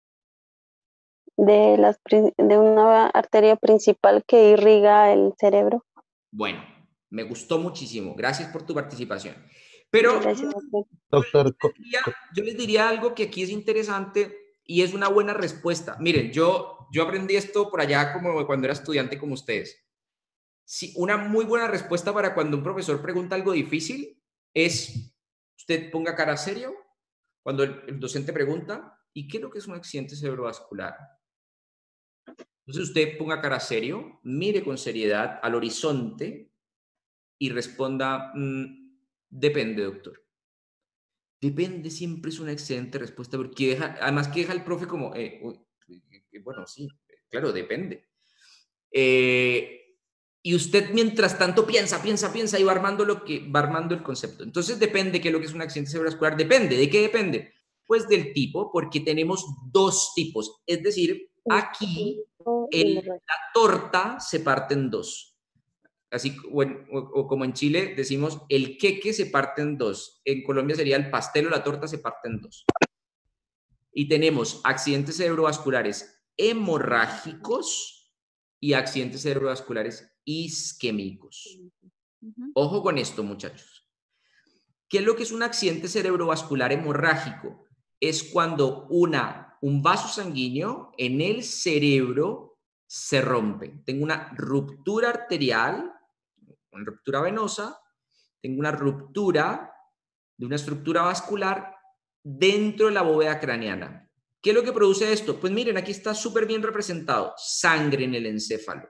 de, las, pri- de una arteria principal que irriga el cerebro. Bueno, me gustó muchísimo, gracias por tu participación. Pero Gracias, mm, doctor. Doctor, co- diría- co- yo les diría algo que aquí es interesante y es una buena respuesta. Miren, yo, yo aprendí esto por allá como cuando era estudiante como ustedes. Sí, una muy buena respuesta para cuando un profesor pregunta algo difícil es, usted ponga cara serio cuando el, el docente pregunta, ¿y qué es lo que es un accidente cerebrovascular? Entonces usted ponga cara serio, mire con seriedad al horizonte y responda, "Mm, depende, doctor". Depende siempre es una excelente respuesta porque deja, además que deja al profe como, eh, uy, eh, bueno, sí, claro, depende. Eh, y usted mientras tanto piensa, piensa, piensa y va armando, lo que, va armando el concepto. Entonces depende qué es lo que es un accidente cerebrovascular. Depende. ¿De qué depende? Pues del tipo, porque tenemos dos tipos. Es decir, aquí el, la torta se parte en dos. Así, o, en, o, o como en Chile decimos, el queque se parte en dos. En Colombia sería el pastel o la torta se parte en dos. Y tenemos accidentes cerebrovasculares hemorrágicos y accidentes cerebrovasculares isquémicos. Ojo con esto, muchachos. ¿Qué es lo que es un accidente cerebrovascular hemorrágico? Es cuando una, un vaso sanguíneo en el cerebro se rompe. Tengo una ruptura arterial, una ruptura venosa, tengo una ruptura de una estructura vascular dentro de la bóveda craneana. ¿Qué es lo que produce esto? Pues miren, aquí está súper bien representado, sangre en el encéfalo.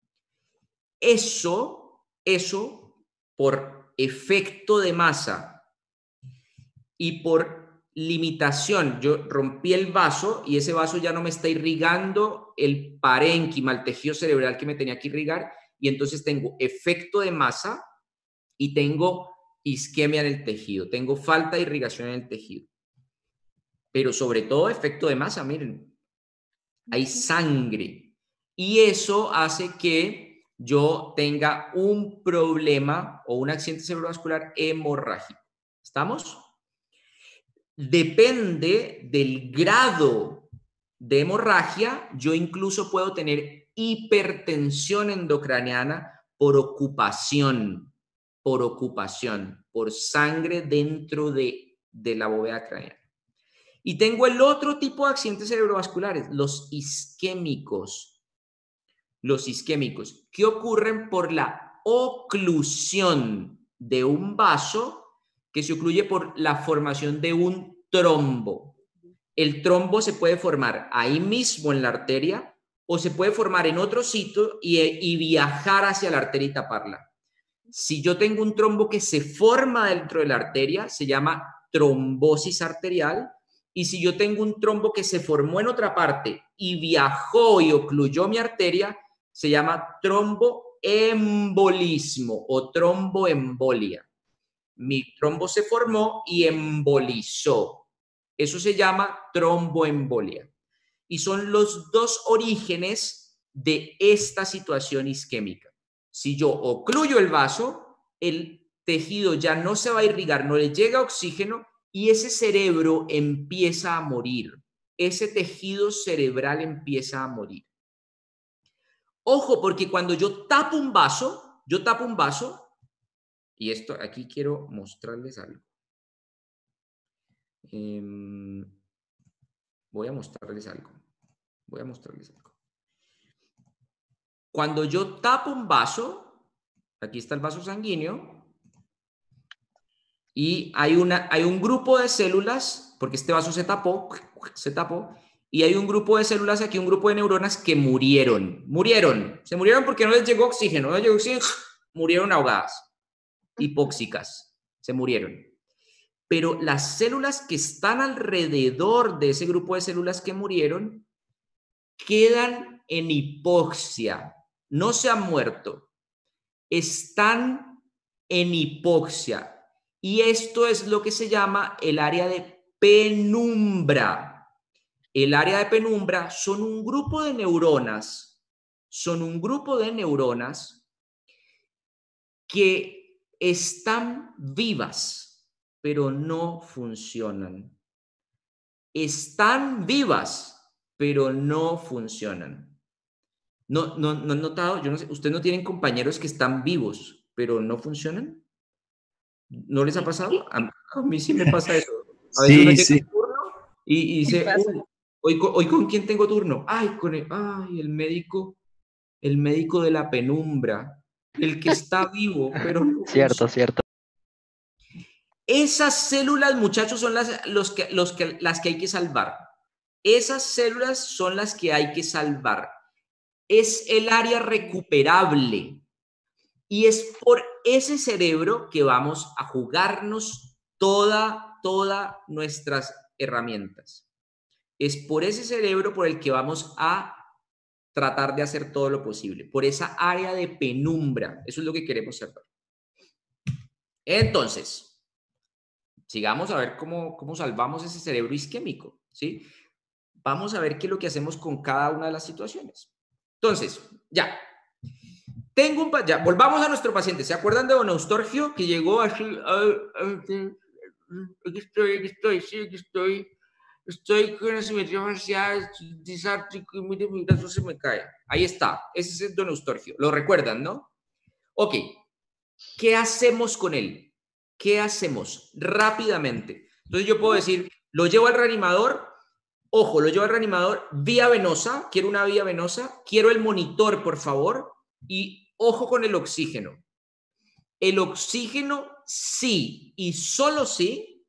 Eso, eso, por efecto de masa y por limitación, yo rompí el vaso y ese vaso ya no me está irrigando el parénquima, el tejido cerebral que me tenía que irrigar, y entonces tengo efecto de masa y tengo isquemia en el tejido, tengo falta de irrigación en el tejido. Pero sobre todo efecto de masa, miren, hay sangre. Y eso hace que yo tenga un problema o un accidente cerebrovascular hemorrágico. ¿Estamos? Depende del grado de hemorragia, yo incluso puedo tener hipertensión endocraniana por ocupación, por ocupación, por sangre dentro de, de la bóveda craneana. Y tengo el otro tipo de accidentes cerebrovasculares, los isquémicos. Los isquémicos, que ocurren por la oclusión de un vaso que se ocluye por la formación de un trombo. El trombo se puede formar ahí mismo en la arteria o se puede formar en otro sitio y, y viajar hacia la arteria y taparla. Si yo tengo un trombo que se forma dentro de la arteria, se llama trombosis arterial. Y si yo tengo un trombo que se formó en otra parte y viajó y ocluyó mi arteria, se llama tromboembolismo o tromboembolia. Mi trombo se formó y embolizó. Eso se llama tromboembolia. Y son los dos orígenes de esta situación isquémica. Si yo ocluyo el vaso, el tejido ya no se va a irrigar, no le llega oxígeno y ese cerebro empieza a morir. Ese tejido cerebral empieza a morir. Ojo, porque cuando yo tapo un vaso, yo tapo un vaso, y esto aquí quiero mostrarles algo. Eh, voy a mostrarles algo. Voy a mostrarles algo. Cuando yo tapo un vaso, aquí está el vaso sanguíneo, y hay, una, hay un grupo de células, porque este vaso se tapó, se tapó, y hay un grupo de células aquí, un grupo de neuronas que murieron. Murieron. Se murieron porque no les llegó oxígeno. No les llegó oxígeno, murieron ahogadas, hipóxicas. Se murieron. Pero las células que están alrededor de ese grupo de células que murieron quedan en hipoxia. No se han muerto. Están en hipoxia. Y esto es lo que se llama el área de penumbra. El área de penumbra son un grupo de neuronas, son un grupo de neuronas que están vivas, pero no funcionan. Están vivas, pero no funcionan. ¿No, no, no han notado? Yo no sé, ¿ustedes no tienen compañeros que están vivos, pero no funcionan? ¿No les ha pasado? A, a mí sí me pasa eso. A veces uno Sí, llega sí. a turno y, y dice, uy, hoy, con- hoy con quién tengo turno. Ay, con el, ay, el médico, el médico de la penumbra, el que está vivo, pero no Cierto, funciona. cierto. Esas células, muchachos, son las, los que, los que, las que hay que salvar. Esas células son las que hay que salvar. Es el área recuperable. Y es por ese cerebro que vamos a jugarnos toda, todas nuestras herramientas. Es por ese cerebro por el que vamos a tratar de hacer todo lo posible. Por esa área de penumbra. Eso es lo que queremos salvar. Entonces, sigamos a ver cómo, cómo salvamos ese cerebro isquémico, ¿sí? Vamos a ver qué es lo que hacemos con cada una de las situaciones. Entonces, ya. Tengo un pa- ya, volvamos a nuestro paciente. ¿Se acuerdan de don Eustorgio que llegó así? "Ay, ay, sí, aquí estoy, aquí estoy, sí, aquí estoy. Estoy con una simetría facial, disártrico y mire, mi brazo se me cae". Ahí está. Ese es don Eustorgio. Lo recuerdan, ¿no? Ok. ¿Qué hacemos con él? ¿Qué hacemos? Rápidamente. Entonces yo puedo decir, lo llevo al reanimador. Ojo, lo llevo al reanimador, vía venosa, quiero una vía venosa, quiero el monitor, por favor, y ojo con el oxígeno. El oxígeno sí y solo sí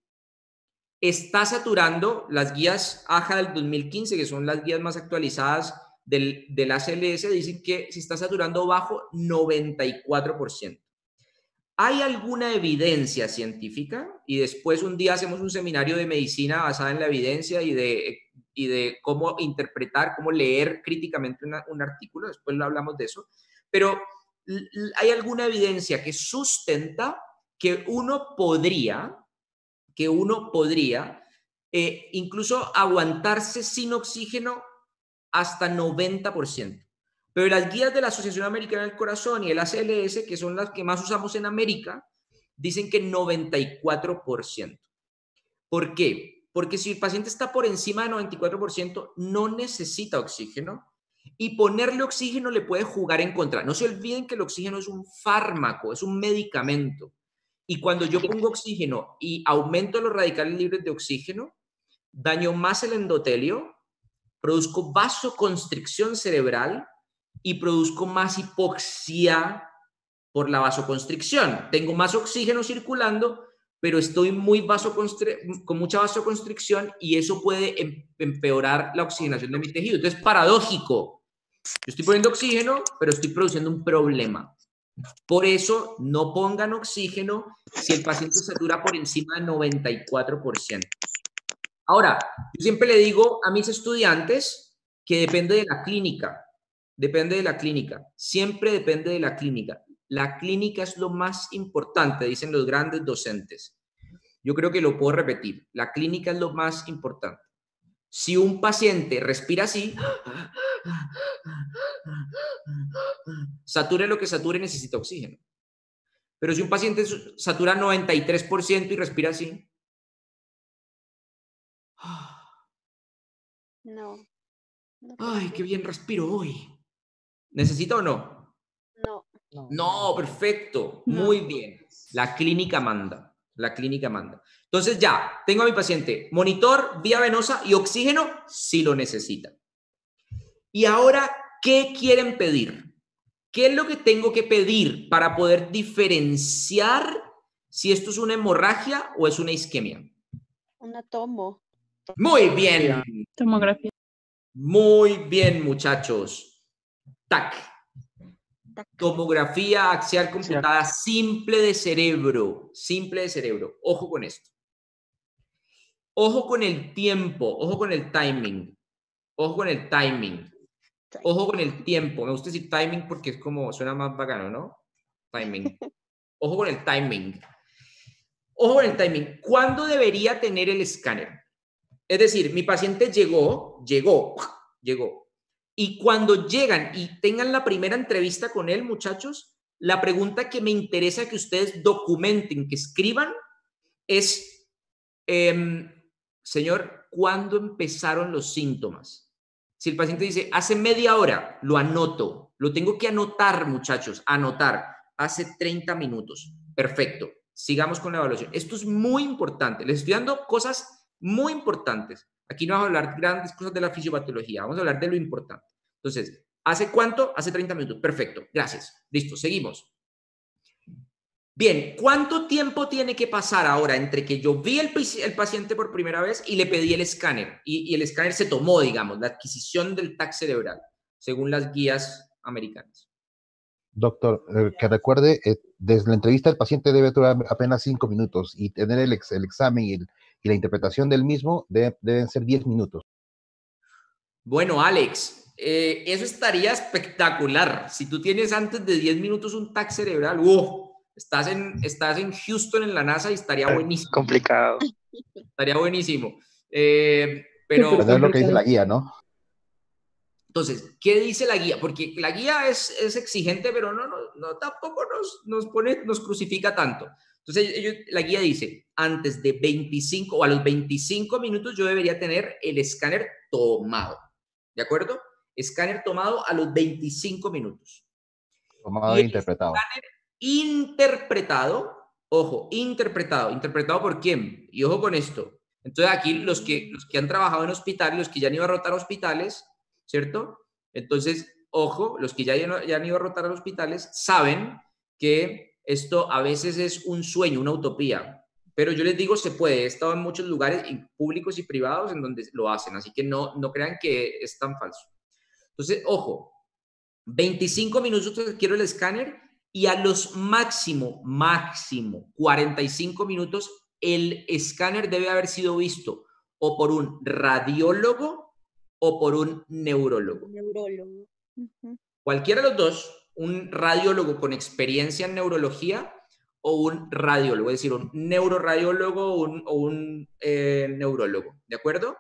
está saturando las guías A J A del dos mil quince, que son las guías más actualizadas del, del A C L S, dicen que se está saturando bajo noventa y cuatro por ciento. ¿Hay alguna evidencia científica? Y después un día hacemos un seminario de medicina basada en la evidencia y de, y de cómo interpretar, cómo leer críticamente una, un artículo. Después lo hablamos de eso. Pero ¿hay alguna evidencia que sustenta que uno podría, que uno podría eh, incluso aguantarse sin oxígeno hasta noventa por ciento? Pero las guías de la Asociación Americana del Corazón y el A C L S, que son las que más usamos en América, dicen que noventa y cuatro por ciento. ¿Por qué? Porque si el paciente está por encima de noventa y cuatro por ciento, no necesita oxígeno y ponerle oxígeno le puede jugar en contra. No se olviden que el oxígeno es un fármaco, es un medicamento. Y cuando yo pongo oxígeno y aumento los radicales libres de oxígeno, daño más el endotelio, produzco vasoconstricción cerebral y produzco más hipoxia por la vasoconstricción. Tengo más oxígeno circulando, pero estoy muy con mucha vasoconstricción y eso puede em empeorar la oxigenación de mi tejido. Entonces, es paradójico. Yo estoy poniendo oxígeno, pero estoy produciendo un problema. Por eso, no pongan oxígeno si el paciente satura por encima del noventa y cuatro por ciento. Ahora, yo siempre le digo a mis estudiantes que depende de la clínica. Depende de la clínica. Siempre depende de la clínica. La clínica es lo más importante, dicen los grandes docentes. Yo creo que lo puedo repetir. La clínica es lo más importante. Si un paciente respira así, sature lo que sature, necesita oxígeno. Pero si un paciente satura noventa y tres por ciento y respira así, No. no ay, qué bien respiro hoy. ¿Necesita o no? No. No. No, perfecto. No. Muy bien. La clínica manda. La clínica manda. Entonces ya, tengo a mi paciente. Monitor, vía venosa y oxígeno si lo necesita. Y ahora, ¿qué quieren pedir? ¿Qué es lo que tengo que pedir para poder diferenciar si esto es una hemorragia o es una isquemia? Una tomo. Muy bien. Tomografía. Muy bien, muchachos. Tac. Tomografía axial computada simple de cerebro. Simple de cerebro. Ojo con esto. Ojo con el tiempo. Ojo con el timing. Ojo con el timing. Ojo con el tiempo. Me gusta decir timing porque es como, suena más bacano, ¿no? Timing. Ojo con el timing. Ojo con el timing. ¿Cuándo debería tener el escáner? Es decir, mi paciente llegó, llegó, llegó. Y cuando llegan y tengan la primera entrevista con él, muchachos, la pregunta que me interesa que ustedes documenten, que escriban, es, eh, señor, ¿cuándo empezaron los síntomas? Si el paciente dice, hace media hora, lo anoto. Lo tengo que anotar, muchachos, anotar. Hace treinta minutos. Perfecto. Sigamos con la evaluación. Esto es muy importante. Les estoy dando cosas muy importantes. Aquí no vamos a hablar grandes cosas de la fisiopatología. Vamos a hablar de lo importante. Entonces, ¿hace cuánto? Hace treinta minutos. Perfecto. Gracias. Listo. Seguimos. Bien, ¿cuánto tiempo tiene que pasar ahora entre que yo vi el, el paciente por primera vez y le pedí el escáner? Y, y el escáner se tomó, digamos, la adquisición del T A C cerebral, según las guías americanas. Doctor, eh, que recuerde, eh, desde la entrevista el paciente debe durar apenas cinco minutos y tener el, ex, el examen y, el, y la interpretación del mismo de, deben ser diez minutos. Bueno, Alex, eh, eso estaría espectacular. Si tú tienes antes de diez minutos un T A C cerebral, ¡wow! Estás en, estás en Houston en la NASA y estaría buenísimo. Complicado. Estaría buenísimo. Eh, pero... Pero es lo que dice la guía, ¿no? Entonces, ¿qué dice la guía? Porque la guía es, es exigente, pero no, no, no tampoco nos, nos pone, nos crucifica tanto. Entonces, ellos, la guía dice, antes de veinticinco o a los veinticinco minutos yo debería tener el escáner tomado. ¿De acuerdo? Escáner tomado a los veinticinco minutos. Tomado y e interpretado. Escáner interpretado, ojo, interpretado. ¿Interpretado por quién? Y ojo con esto. Entonces, aquí los que, los que han trabajado en hospitales, los que ya han ido a rotar hospitales, ¿cierto? Entonces, ojo, los que ya, ya han ido a rotar a los hospitales saben que esto a veces es un sueño, una utopía. Pero yo les digo, se puede. He estado en muchos lugares públicos y privados en donde lo hacen, así que no, no crean que es tan falso. Entonces, ojo, veinticinco minutos quiero el escáner y a los máximo, máximo cuarenta y cinco minutos el escáner debe haber sido visto o por un radiólogo o por un neurólogo. Neurólogo. Uh-huh. Cualquiera de los dos, un radiólogo con experiencia en neurología o un radiólogo, es decir, un neuroradiólogo o un, o un eh, neurólogo, ¿de acuerdo?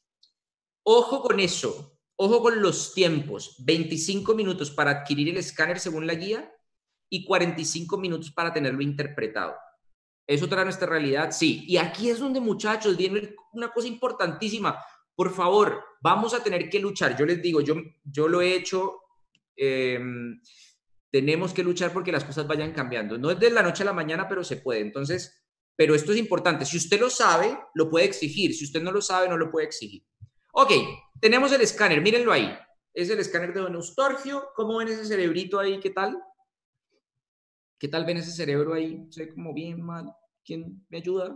Ojo con eso, ojo con los tiempos, veinticinco minutos para adquirir el escáner según la guía y cuarenta y cinco minutos para tenerlo interpretado. ¿Es otra nuestra realidad? Sí. Y aquí es donde, muchachos, viene una cosa importantísima. Por favor, vamos a tener que luchar. Yo les digo, yo, yo lo he hecho, eh, tenemos que luchar porque las cosas vayan cambiando. No es de la noche a la mañana, pero se puede. Entonces, pero esto es importante. Si usted lo sabe, lo puede exigir. Si usted no lo sabe, no lo puede exigir. Ok, tenemos el escáner. Mírenlo ahí. Es el escáner de don Eustorgio. ¿Cómo ven ese cerebrito ahí? ¿Qué tal? ¿Qué tal ven ese cerebro ahí? ¿Se ve como bien, mal? ¿Quién me ayuda?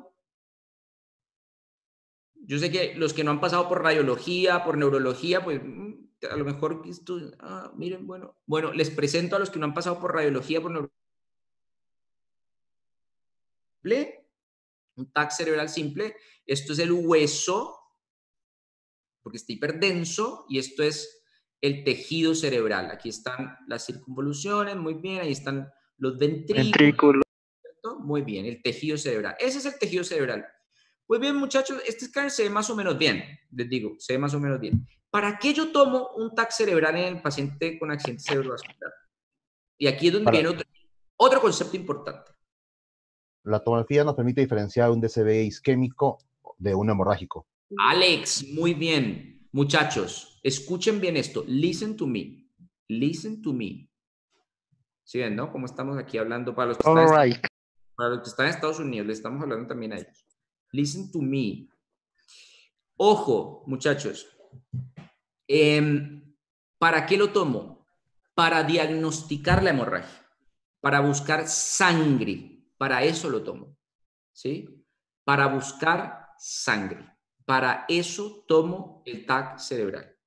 Yo sé que los que no han pasado por radiología, por neurología, pues a lo mejor esto, ah, miren, bueno, bueno, les presento a los que no han pasado por radiología, por neurología, un T A C cerebral simple. Esto es el hueso, porque está hiperdenso, y esto es el tejido cerebral. Aquí están las circunvoluciones, muy bien, ahí están los ventrículos. Ventrículo. ¿Cierto? Muy bien, el tejido cerebral. Ese es el tejido cerebral. Pues bien, muchachos, este escáner se ve más o menos bien, les digo, se ve más o menos bien. ¿Para qué yo tomo un T A C cerebral en el paciente con accidente cerebrovascular? Y aquí es donde Para. viene otro, otro concepto importante. La tomografía nos permite diferenciar un D C B isquémico de un hemorrágico. Alex, muy bien. Muchachos, escuchen bien esto. Listen to me. Listen to me. ¿Sí ven, no? Como estamos aquí hablando para los que están, All right. para los que están en Estados Unidos, le estamos hablando también a ellos. Listen to me. Ojo, muchachos. Eh, ¿Para qué lo tomo? Para diagnosticar la hemorragia, para buscar sangre. Para eso lo tomo. ¿Sí? Para buscar sangre. Para eso tomo el T A C cerebral.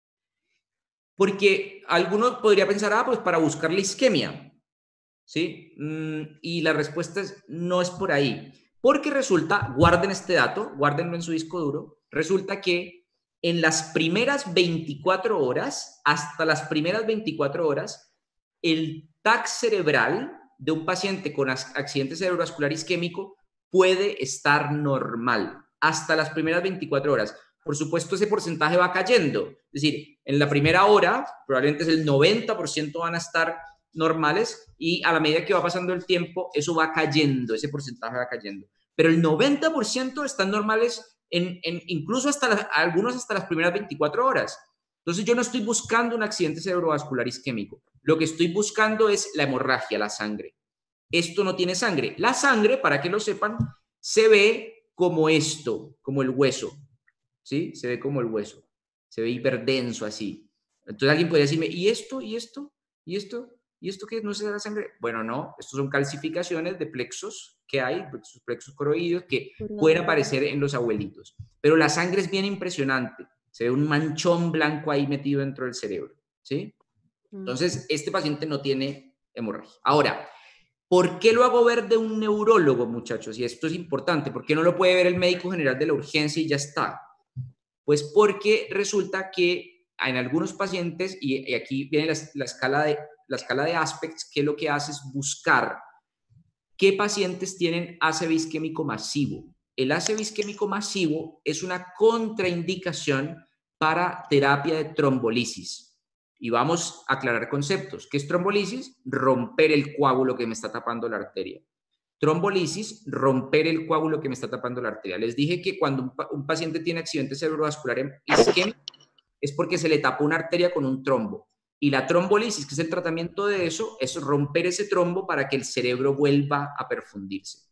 Porque alguno podría pensar, ah, pues para buscar la isquemia. ¿Sí? Mm, y la respuesta es, no es por ahí. Porque resulta, guarden este dato, guárdenlo en su disco duro, resulta que en las primeras veinticuatro horas, hasta las primeras veinticuatro horas, el T A C cerebral de un paciente con accidente cerebrovascular isquémico puede estar normal hasta las primeras veinticuatro horas. Por supuesto, ese porcentaje va cayendo. Es decir, en la primera hora, probablemente es el noventa por ciento van a estar normales y a la medida que va pasando el tiempo, eso va cayendo, ese porcentaje va cayendo. Pero el noventa por ciento están normales, en, en, incluso hasta las, algunos hasta las primeras veinticuatro horas. Entonces, yo no estoy buscando un accidente cerebrovascular isquémico. Lo que estoy buscando es la hemorragia, la sangre. Esto no tiene sangre. La sangre, para que lo sepan, se ve como esto, como el hueso. ¿Sí? Se ve como el hueso. Se ve hiperdenso así. Entonces alguien podría decirme, ¿y esto? ¿Y esto? ¿Y esto? ¿Y esto qué? ¿No se da la sangre? Bueno, no. Estos son calcificaciones de plexos que hay, plexos, plexos coroideos, que pueden aparecer en los abuelitos. Pero la sangre es bien impresionante. Se ve un manchón blanco ahí metido dentro del cerebro. ¿Sí? Entonces, este paciente no tiene hemorragia. Ahora, ¿por qué lo hago ver de un neurólogo, muchachos? Y esto es importante. ¿Por qué no lo puede ver el médico general de la urgencia y ya está? Pues porque resulta que en algunos pacientes, y, y aquí viene la, la, escala de, la escala de aspects, que lo que hace es buscar qué pacientes tienen A C V isquémico masivo. El A C V isquémico masivo es una contraindicación para terapia de trombolisis. Y vamos a aclarar conceptos. ¿Qué es trombolisis? Romper el coágulo que me está tapando la arteria. Trombolisis, romper el coágulo que me está tapando la arteria. Les dije que cuando un, un paciente tiene accidente cerebrovascular isquémico es porque se le tapó una arteria con un trombo. Y la trombolisis, que es el tratamiento de eso, es romper ese trombo para que el cerebro vuelva a perfundirse.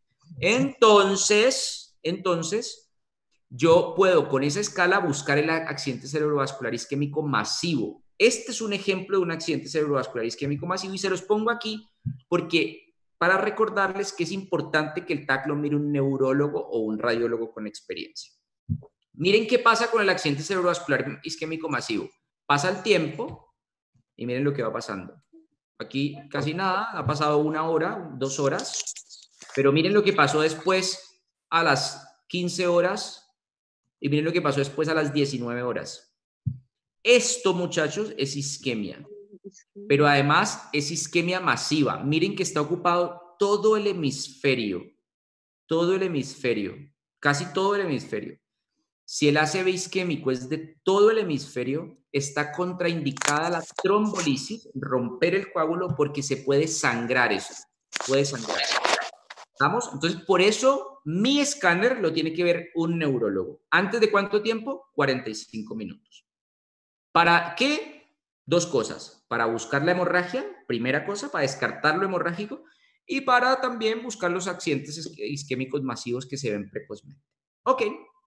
Entonces, entonces, yo puedo con esa escala buscar el accidente cerebrovascular isquémico masivo. Este es un ejemplo de un accidente cerebrovascular isquémico masivo y se los pongo aquí porque para recordarles que es importante que el T A C lo mire un neurólogo o un radiólogo con experiencia. Miren qué pasa con el accidente cerebrovascular isquémico masivo. Pasa el tiempo y miren lo que va pasando. Aquí casi nada, ha pasado una hora, dos horas, pero miren lo que pasó después a las quince horas y miren lo que pasó después a las diecinueve horas. Esto, muchachos, es isquemia, pero además es isquemia masiva. Miren que está ocupado todo el hemisferio, todo el hemisferio, casi todo el hemisferio. Si el A C V isquémico es de todo el hemisferio, está contraindicada la trombolisis, romper el coágulo, porque se puede sangrar eso, puede sangrar. ¿Estamos? Entonces, por eso mi escáner lo tiene que ver un neurólogo. ¿Antes de cuánto tiempo? cuarenta y cinco minutos. ¿Para qué? Dos cosas. Para buscar la hemorragia, primera cosa, para descartar lo hemorrágico, y para también buscar los accidentes isquémicos masivos que se ven precozmente. Ok.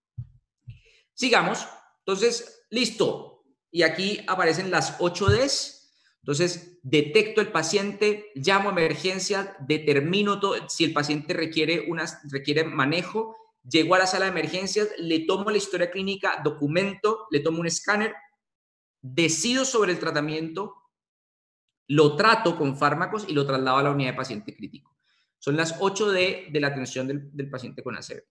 Sigamos. Entonces, listo. Y aquí aparecen las ocho Ds. Entonces, detecto el paciente, llamo a emergencia, determino todo, si el paciente requiere, una, requiere manejo, llego a la sala de emergencias, le tomo la historia clínica, documento, le tomo un escáner, decido sobre el tratamiento, lo trato con fármacos y lo traslado a la unidad de paciente crítico. Son las ocho D de la atención del, del paciente con A C V.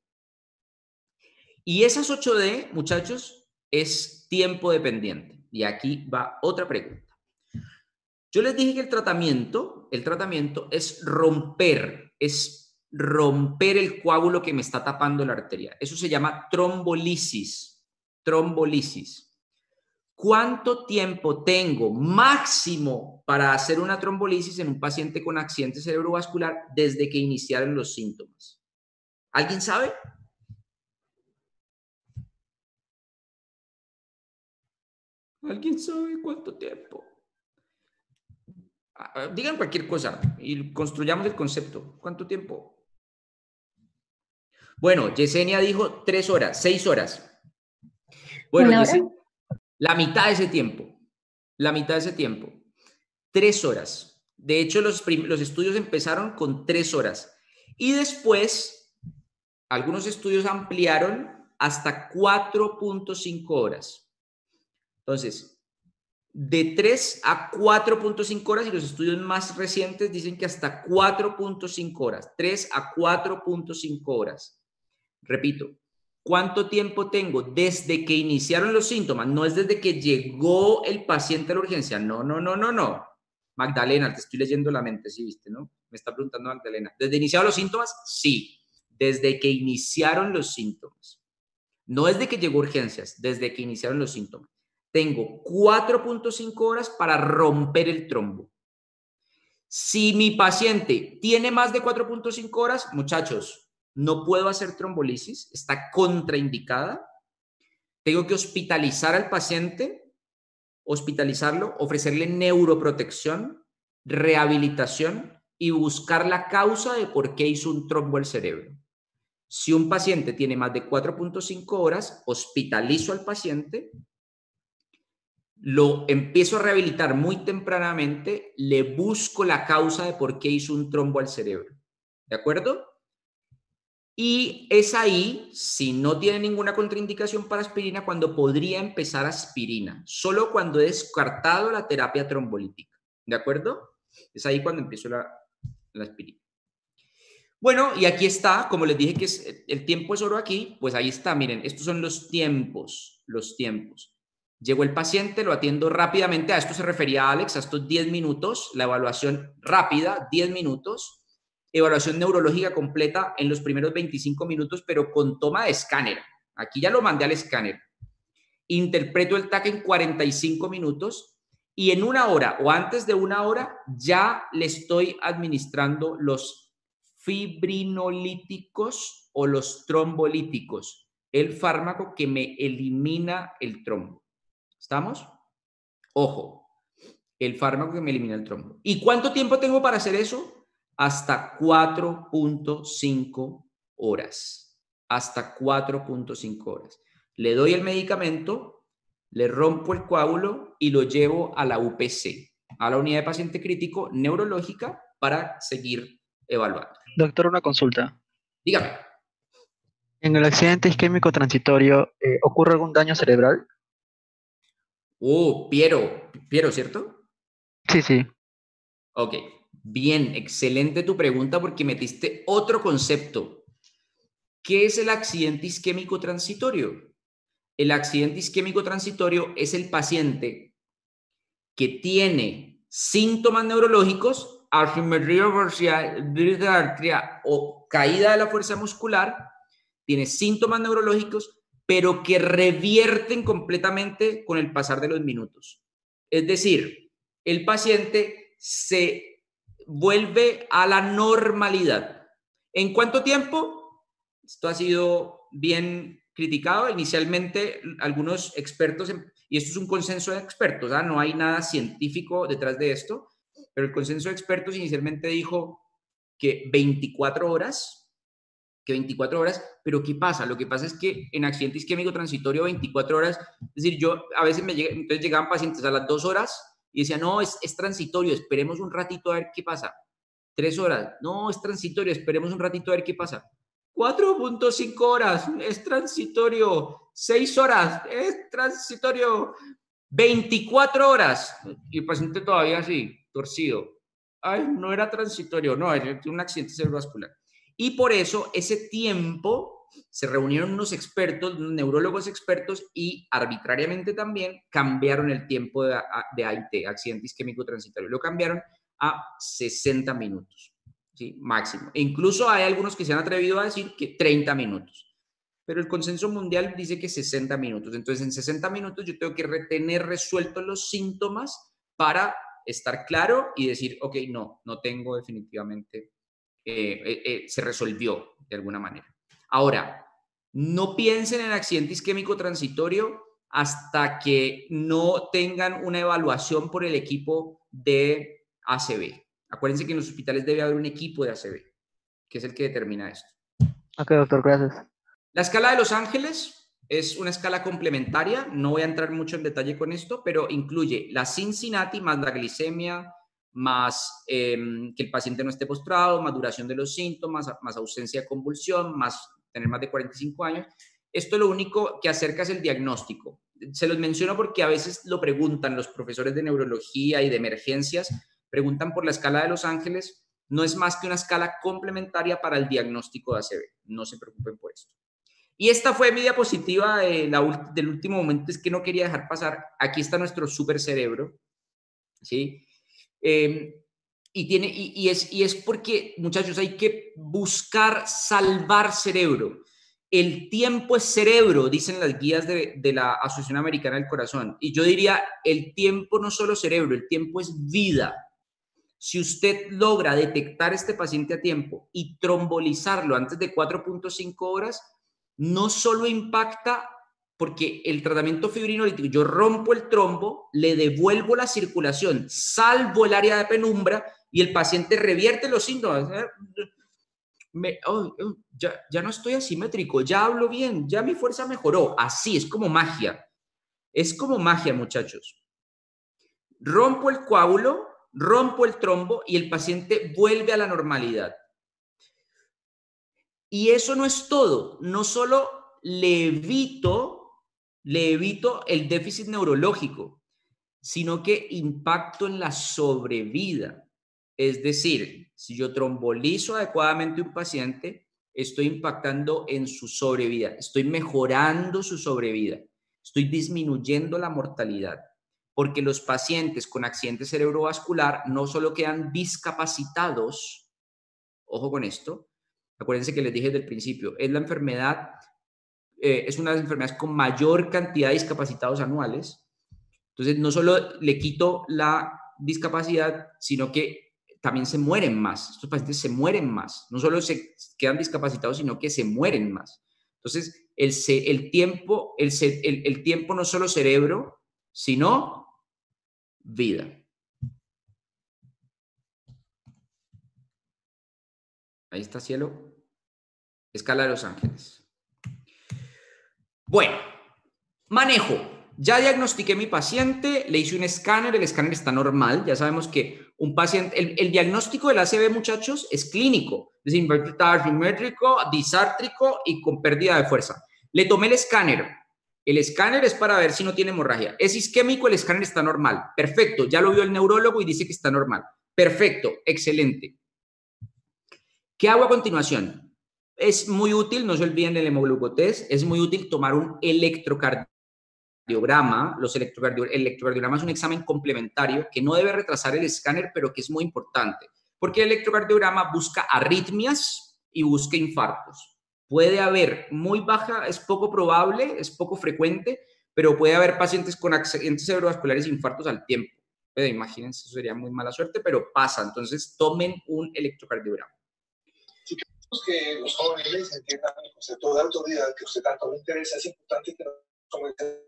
Y esas ocho D, muchachos, es tiempo dependiente. Y aquí va otra pregunta. Yo les dije que el tratamiento, el tratamiento es romper, es romper el coágulo que me está tapando la arteria. Eso se llama trombolisis. Trombolisis. ¿Cuánto tiempo tengo máximo para hacer una trombolisis en un paciente con accidente cerebrovascular desde que iniciaron los síntomas? ¿Alguien sabe? ¿Alguien sabe cuánto tiempo? Digan cualquier cosa y construyamos el concepto. ¿Cuánto tiempo? Bueno, Yesenia dijo tres horas, seis horas. Bueno, Yesenia, la mitad de ese tiempo, la mitad de ese tiempo, tres horas. De hecho, los, los estudios empezaron con tres horas y después algunos estudios ampliaron hasta cuatro punto cinco horas. Entonces, de tres a cuatro punto cinco horas y los estudios más recientes dicen que hasta cuatro punto cinco horas, tres a cuatro punto cinco horas. Repito. ¿Cuánto tiempo tengo desde que iniciaron los síntomas? No es desde que llegó el paciente a la urgencia. No, no, no, no, no. Magdalena, te estoy leyendo la mente, sí, viste, ¿no? Me está preguntando Magdalena. ¿Desde iniciaron los síntomas? Sí. desde que iniciaron los síntomas. No desde que llegó urgencias, desde que iniciaron los síntomas. Tengo cuatro punto cinco horas para romper el trombo. Si mi paciente tiene más de cuatro punto cinco horas, muchachos, no puedo hacer trombolisis, está contraindicada. Tengo que hospitalizar al paciente, hospitalizarlo, ofrecerle neuroprotección, rehabilitación y buscar la causa de por qué hizo un trombo al cerebro. Si un paciente tiene más de cuatro punto cinco horas, hospitalizo al paciente, lo empiezo a rehabilitar muy tempranamente, le busco la causa de por qué hizo un trombo al cerebro. ¿De acuerdo? Y es ahí, si no tiene ninguna contraindicación para aspirina, cuando podría empezar aspirina, solo cuando he descartado la terapia trombolítica. ¿De acuerdo? Es ahí cuando empiezo la, la aspirina. Bueno, y aquí está, como les dije que es, el tiempo es oro aquí, pues ahí está, miren, estos son los tiempos, los tiempos. Llegó el paciente, lo atiendo rápidamente, a esto se refería Alex, a estos diez minutos, la evaluación rápida, diez minutos, evaluación neurológica completa en los primeros veinticinco minutos, pero con toma de escáner. Aquí ya lo mandé al escáner. Interpreto el T A C en cuarenta y cinco minutos y en una hora o antes de una hora ya le estoy administrando los fibrinolíticos o los trombolíticos, el fármaco que me elimina el trombo. ¿Estamos? Ojo, el fármaco que me elimina el trombo. ¿Y cuánto tiempo tengo para hacer eso? Hasta cuatro punto cinco horas. Hasta cuatro punto cinco horas. Le doy el medicamento, le rompo el coágulo y lo llevo a la U P C, a la unidad de paciente crítico neurológica, para seguir evaluando. Doctor, una consulta. Dígame. ¿En el accidente isquémico transitorio eh, ocurre algún daño cerebral? Oh, Piero, Piero, ¿cierto? Sí, sí. Ok, bien, excelente tu pregunta porque metiste otro concepto. ¿Qué es el accidente isquémico transitorio? El accidente isquémico transitorio es el paciente que tiene síntomas neurológicos, asimetría o caída de la fuerza muscular, tiene síntomas neurológicos, pero que revierten completamente con el pasar de los minutos. Es decir, el paciente se vuelve a la normalidad. ¿En cuánto tiempo? Esto ha sido bien criticado. Inicialmente, algunos expertos, y esto es un consenso de expertos, ¿eh? No hay nada científico detrás de esto, pero el consenso de expertos inicialmente dijo que veinticuatro horas, que veinticuatro horas, pero ¿qué pasa? Lo que pasa es que en accidente isquémico transitorio veinticuatro horas, es decir, yo a veces me llega, entonces llegaban pacientes a las dos horas y decían, no, es, es transitorio, esperemos un ratito a ver qué pasa. Tres horas, no, es transitorio, esperemos un ratito a ver qué pasa. cuatro punto cinco horas, es transitorio. seis horas, es transitorio. veinticuatro horas, y el paciente todavía así, torcido. Ay, no era transitorio, no, es un accidente cerebrovascular. Y por eso ese tiempo se reunieron unos expertos, unos neurólogos expertos, y arbitrariamente también cambiaron el tiempo de, de A I T, accidente isquémico transitorio. Lo cambiaron a sesenta minutos, ¿sí? Máximo. E incluso hay algunos que se han atrevido a decir que treinta minutos. Pero el consenso mundial dice que sesenta minutos. Entonces, en sesenta minutos yo tengo que tener resueltos los síntomas para estar claro y decir, ok, no, no tengo definitivamente, eh, eh, eh, se resolvió de alguna manera. Ahora, no piensen en accidente isquémico transitorio hasta que no tengan una evaluación por el equipo de A C V. Acuérdense que en los hospitales debe haber un equipo de A C V, que es el que determina esto. Ok, doctor, gracias. La escala de Los Ángeles es una escala complementaria, no voy a entrar mucho en detalle con esto, pero incluye la Cincinnati más la glicemia, más eh, que el paciente no esté postrado, más duración de los síntomas, más ausencia de convulsión, más tener más de cuarenta y cinco años. Esto lo único que acerca es el diagnóstico. Se los menciono porque a veces lo preguntan los profesores de neurología y de emergencias, preguntan por la escala de Los Ángeles. No es más que una escala complementaria para el diagnóstico de A C V. No se preocupen por esto. Y esta fue mi diapositiva de la, del último momento, es que no quería dejar pasar. Aquí está nuestro super cerebro, ¿sí? Eh, Y, tiene, y, y, es, y es porque, muchachos, hay que buscar salvar cerebro. El tiempo es cerebro, dicen las guías de, de la Asociación Americana del Corazón. Y yo diría, el tiempo no solo cerebro, el tiempo es vida. Si usted logra detectar este paciente a tiempo y trombolizarlo antes de cuatro punto cinco horas, no solo impacta porque el tratamiento fibrinolítico, yo rompo el trombo, le devuelvo la circulación, salvo el área de penumbra y el paciente revierte los síntomas. Me, oh, oh, ya, ya no estoy asimétrico, ya hablo bien, ya mi fuerza mejoró. Así, es como magia. Es como magia, muchachos. Rompo el coágulo, rompo el trombo y el paciente vuelve a la normalidad. Y eso no es todo. No solo le evito, le evito el déficit neurológico, sino que impacto en la sobrevida. Es decir, si yo trombolizo adecuadamente a un paciente, estoy impactando en su sobrevida, estoy mejorando su sobrevida, estoy disminuyendo la mortalidad, porque los pacientes con accidente cerebrovascular no solo quedan discapacitados, ojo con esto, acuérdense que les dije desde el principio, es la enfermedad, eh, es una de las enfermedades con mayor cantidad de discapacitados anuales. Entonces, no solo le quito la discapacidad, sino que también se mueren más. Estos pacientes se mueren más. No solo se quedan discapacitados, sino que se mueren más. Entonces, el, el, tiempo, el, el, el tiempo no solo cerebro, sino vida. Ahí está, cielo. Escala de Los Ángeles. Bueno, manejo. Ya diagnostiqué mi paciente, le hice un escáner, el escáner está normal. Ya sabemos que un paciente, el, el diagnóstico del A C V, muchachos, es clínico. Es decir, simétrico, disártrico y con pérdida de fuerza. Le tomé el escáner. El escáner es para ver si no tiene hemorragia. Es isquémico, el escáner está normal. Perfecto, ya lo vio el neurólogo y dice que está normal. Perfecto, excelente. ¿Qué hago a continuación? Es muy útil, no se olviden del hemoglucotest, es muy útil tomar un electrocardiograma. Los electrocardio el electrocardiograma es un examen complementario que no debe retrasar el escáner, pero que es muy importante, porque el electrocardiograma busca arritmias y busca infartos. Puede haber muy baja, es poco probable, es poco frecuente, pero puede haber pacientes con accidentes cerebrovasculares e infartos al tiempo. Pero imagínense, eso sería muy mala suerte, pero pasa. Entonces, tomen un electrocardiograma. Si queremos que los jóvenes entiendan el concepto de autoridad que a usted tanto le interesa, es importante que nos comenten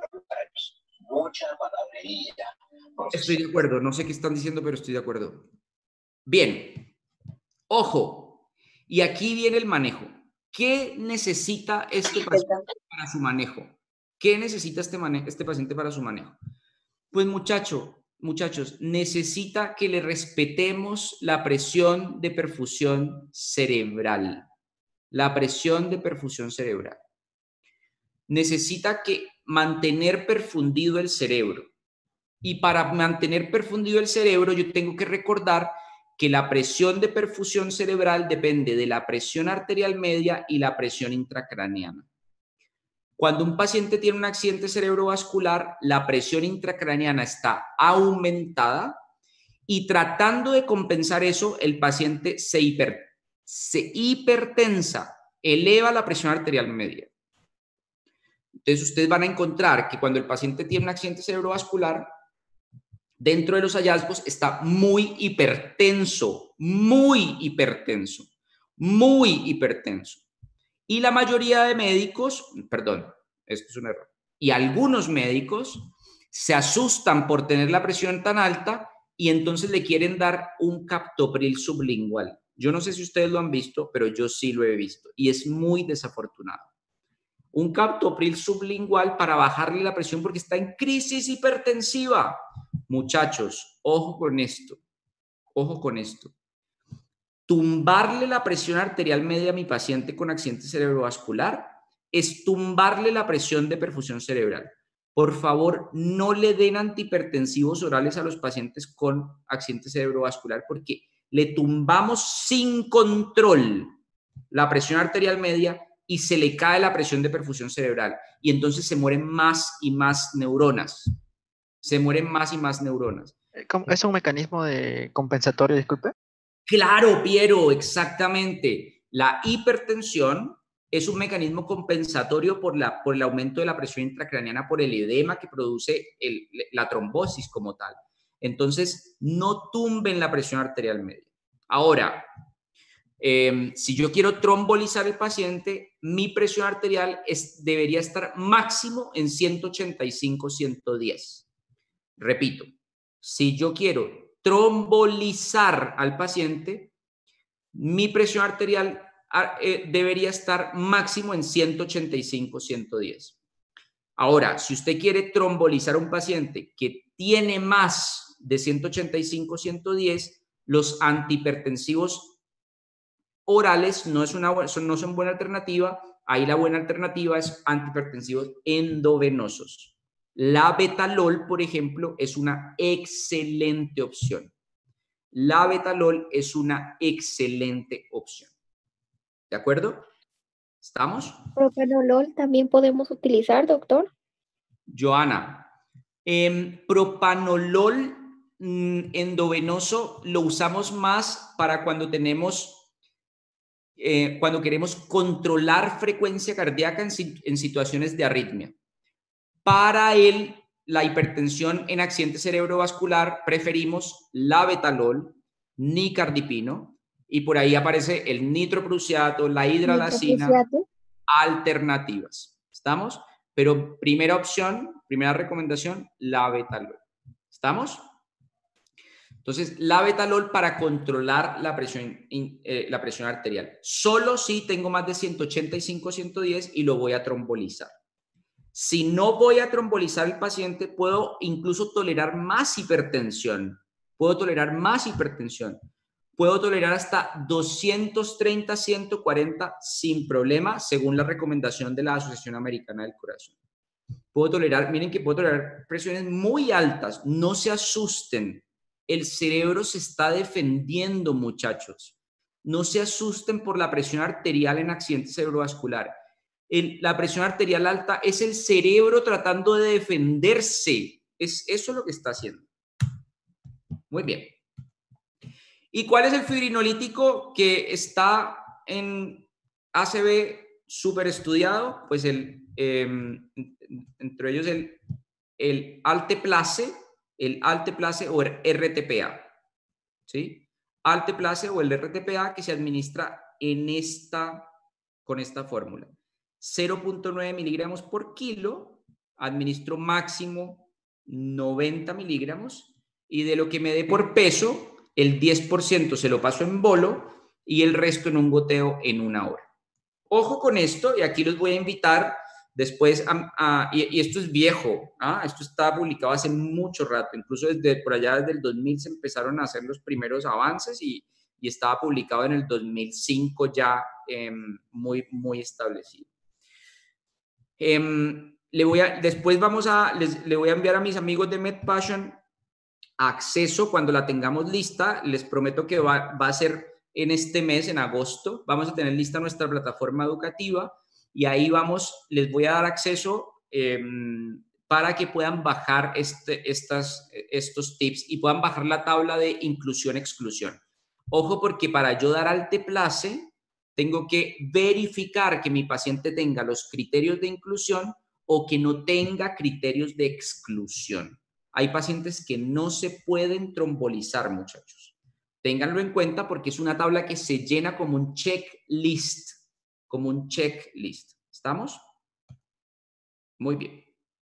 mucha palabrería. Estoy de acuerdo, no sé qué están diciendo, pero estoy de acuerdo. Bien, ojo, y aquí viene el manejo. ¿Qué necesita este paciente para su manejo? ¿Qué necesita este, este paciente para su manejo? Pues muchacho, muchachos, necesita que le respetemos la presión de perfusión cerebral. La presión de perfusión cerebral. Necesita que mantener perfundido el cerebro. Y para mantener perfundido el cerebro, yo tengo que recordar que la presión de perfusión cerebral depende de la presión arterial media y la presión intracraneana. Cuando un paciente tiene un accidente cerebrovascular, la presión intracraneana está aumentada y tratando de compensar eso, el paciente se, hiper, se hipertensa, eleva la presión arterial media. Entonces, ustedes van a encontrar que cuando el paciente tiene un accidente cerebrovascular, dentro de los hallazgos está muy hipertenso, muy hipertenso, muy hipertenso. Y la mayoría de médicos, perdón, esto es un error, y algunos médicos se asustan por tener la presión tan alta y entonces le quieren dar un captopril sublingual. Yo no sé si ustedes lo han visto, pero yo sí lo he visto y es muy desafortunado. Un captopril sublingual para bajarle la presión porque está en crisis hipertensiva. Muchachos, ojo con esto, ojo con esto. Tumbarle la presión arterial media a mi paciente con accidente cerebrovascular es tumbarle la presión de perfusión cerebral. Por favor, no le den antihipertensivos orales a los pacientes con accidente cerebrovascular porque le tumbamos sin control la presión arterial media y se le cae la presión de perfusión cerebral y entonces se mueren más y más neuronas. Se mueren más y más neuronas. ¿Es un mecanismo de compensatorio, disculpe? Claro, Piero, exactamente. La hipertensión es un mecanismo compensatorio por, la, por el aumento de la presión intracraneana, por el edema que produce el, la trombosis como tal. Entonces, no tumben la presión arterial media. Ahora, eh, si yo quiero trombolizar el paciente, mi presión arterial es, debería estar máximo en ciento ochenta y cinco, ciento diez. Repito, si yo quiero trombolizar al paciente, mi presión arterial eh, debería estar máximo en ciento ochenta y cinco, ciento diez. Ahora, si usted quiere trombolizar a un paciente que tiene más de ciento ochenta y cinco, ciento diez, los antihipertensivos orales no, es una, no son buena alternativa. Ahí la buena alternativa es antihipertensivos endovenosos. La betalol, por ejemplo, es una excelente opción. La betalol es una excelente opción. ¿De acuerdo? ¿Estamos? ¿Propanolol también podemos utilizar, doctor? Joana, eh, propanolol mmm, endovenoso lo usamos más para cuando tenemos, eh, cuando queremos controlar frecuencia cardíaca en, en situaciones de arritmia. Para el, la hipertensión en accidente cerebrovascular preferimos la betalol, nicardipino, y por ahí aparece el nitroprusiato, la hidralazina, ¿Nitroprusiato? Alternativas. ¿Estamos? Pero primera opción, primera recomendación, la betalol. ¿Estamos? Entonces, la betalol para controlar la presión, eh, la presión arterial. Solo si tengo más de ciento ochenta y cinco, ciento diez y lo voy a trombolizar. Si no voy a trombolizar al paciente, puedo incluso tolerar más hipertensión. Puedo tolerar más hipertensión. Puedo tolerar hasta doscientos treinta, ciento cuarenta sin problema, según la recomendación de la Asociación Americana del Corazón. Puedo tolerar, miren que puedo tolerar presiones muy altas. No se asusten. El cerebro se está defendiendo, muchachos. No se asusten por la presión arterial en accidente cerebrovascular. El, la presión arterial alta es el cerebro tratando de defenderse. Es eso lo que está haciendo. Muy bien. ¿Y cuál es el fibrinolítico que está en A C V súper estudiado? Pues el, eh, entre ellos el, el alteplase, el alteplase o el R T P A. ¿Sí? Alteplase o el R T P A que se administra en esta, con esta fórmula. cero punto nueve miligramos por kilo, administro máximo noventa miligramos y de lo que me dé por peso, el diez por ciento se lo paso en bolo y el resto en un goteo en una hora. Ojo con esto, y aquí los voy a invitar después, a, a, y, y esto es viejo, ¿ah? Esto está publicado hace mucho rato, incluso desde por allá desde el dos mil se empezaron a hacer los primeros avances y, y estaba publicado en el dos mil cinco ya eh, muy, muy establecido. Eh, le voy a, después vamos a, les, le voy a enviar a mis amigos de MedPassion acceso cuando la tengamos lista. Les prometo que va, va a ser en este mes, en agosto. Vamos a tener lista nuestra plataforma educativa y ahí vamos, les voy a dar acceso eh, para que puedan bajar este, estas, estos tips y puedan bajar la tabla de inclusión-exclusión. Ojo, porque para yo dar alteplase, tengo que verificar que mi paciente tenga los criterios de inclusión o que no tenga criterios de exclusión. Hay pacientes que no se pueden trombolizar, muchachos. Ténganlo en cuenta porque es una tabla que se llena como un checklist, como un checklist. ¿Estamos? Muy bien.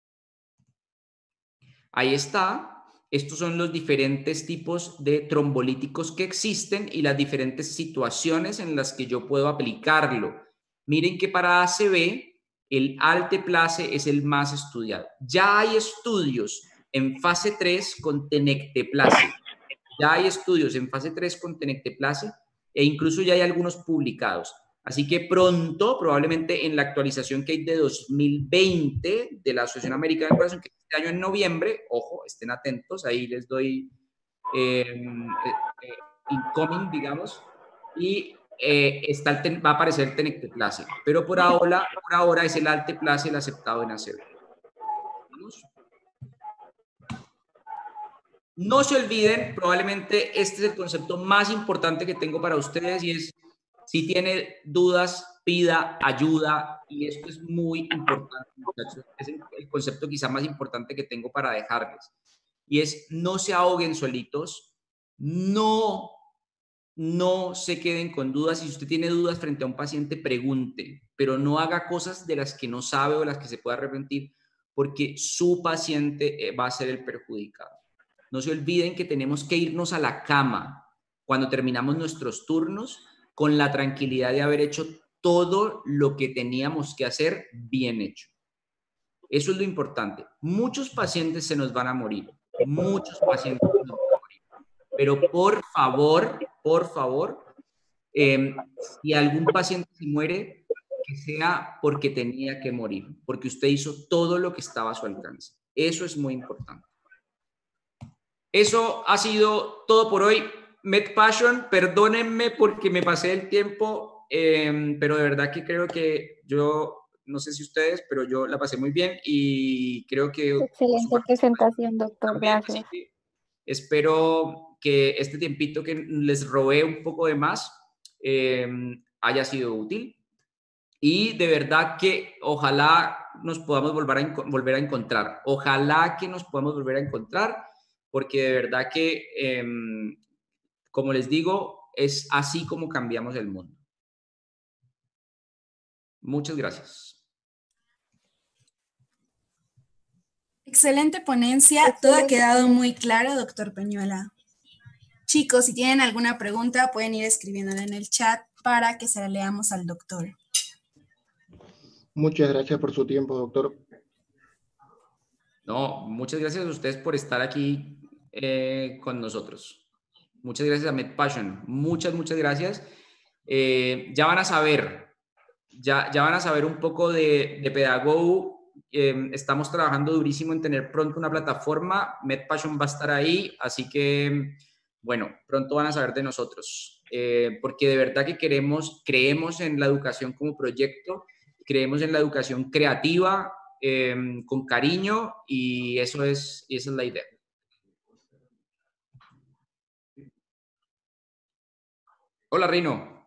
Ahí está. Estos son los diferentes tipos de trombolíticos que existen y las diferentes situaciones en las que yo puedo aplicarlo. Miren que para A C V, el alteplase es el más estudiado. Ya hay estudios en fase tres con tenecteplase. Ya hay estudios en fase tres con tenecteplase e incluso ya hay algunos publicados. Así que pronto, probablemente en la actualización que hay de dos mil veinte de la Asociación Americana del Corazón, que es este año en noviembre, ojo, estén atentos, ahí les doy eh, eh, incoming, digamos, y eh, está el ten, va a aparecer el tenecteplase. Pero por ahora, por ahora es el alteplase el aceptado en A C V. ¿Vamos? No se olviden, probablemente este es el concepto más importante que tengo para ustedes y es, si tiene dudas, pida ayuda, y esto es muy importante, muchachos. Es el, el concepto quizá más importante que tengo para dejarles. Y es, no se ahoguen solitos, no, no se queden con dudas. Si usted tiene dudas frente a un paciente, pregunte, pero no haga cosas de las que no sabe o las que se pueda arrepentir, porque su paciente va a ser el perjudicado. No se olviden que tenemos que irnos a la cama cuando terminamos nuestros turnos con la tranquilidad de haber hecho todo lo que teníamos que hacer bien hecho. Eso es lo importante. Muchos pacientes se nos van a morir, muchos pacientes se nos van a morir, pero por favor, por favor, eh, si algún paciente se muere, que sea porque tenía que morir, porque usted hizo todo lo que estaba a su alcance. Eso es muy importante. Eso ha sido todo por hoy. MedPassion, perdónenme porque me pasé el tiempo, eh, pero de verdad que creo que yo, no sé si ustedes, pero yo la pasé muy bien y creo que... Excelente presentación, doctor. También, Gracias. así que espero que este tiempito que les robé un poco de más eh, haya sido útil. Y de verdad que ojalá nos podamos volver a, volver a encontrar. Ojalá que nos podamos volver a encontrar, porque de verdad que, eh, como les digo, es así como cambiamos el mundo. Muchas gracias. Excelente ponencia. Todo ha quedado muy claro, doctor Peñuela. Chicos, si tienen alguna pregunta, pueden ir escribiéndola en el chat para que se la leamos al doctor. Muchas gracias por su tiempo, doctor. No, muchas gracias a ustedes por estar aquí eh, con nosotros. Muchas gracias a MedPassion. Muchas, muchas gracias. Eh, ya van a saber, ya, ya van a saber un poco de, de Pedagogo. Eh, estamos trabajando durísimo en tener pronto una plataforma. MedPassion va a estar ahí, así que, bueno, pronto van a saber de nosotros. Eh, porque de verdad que queremos, creemos en la educación como proyecto. Creemos en la educación creativa, eh, con cariño, y eso es, y esa es la idea. Hola, Rino.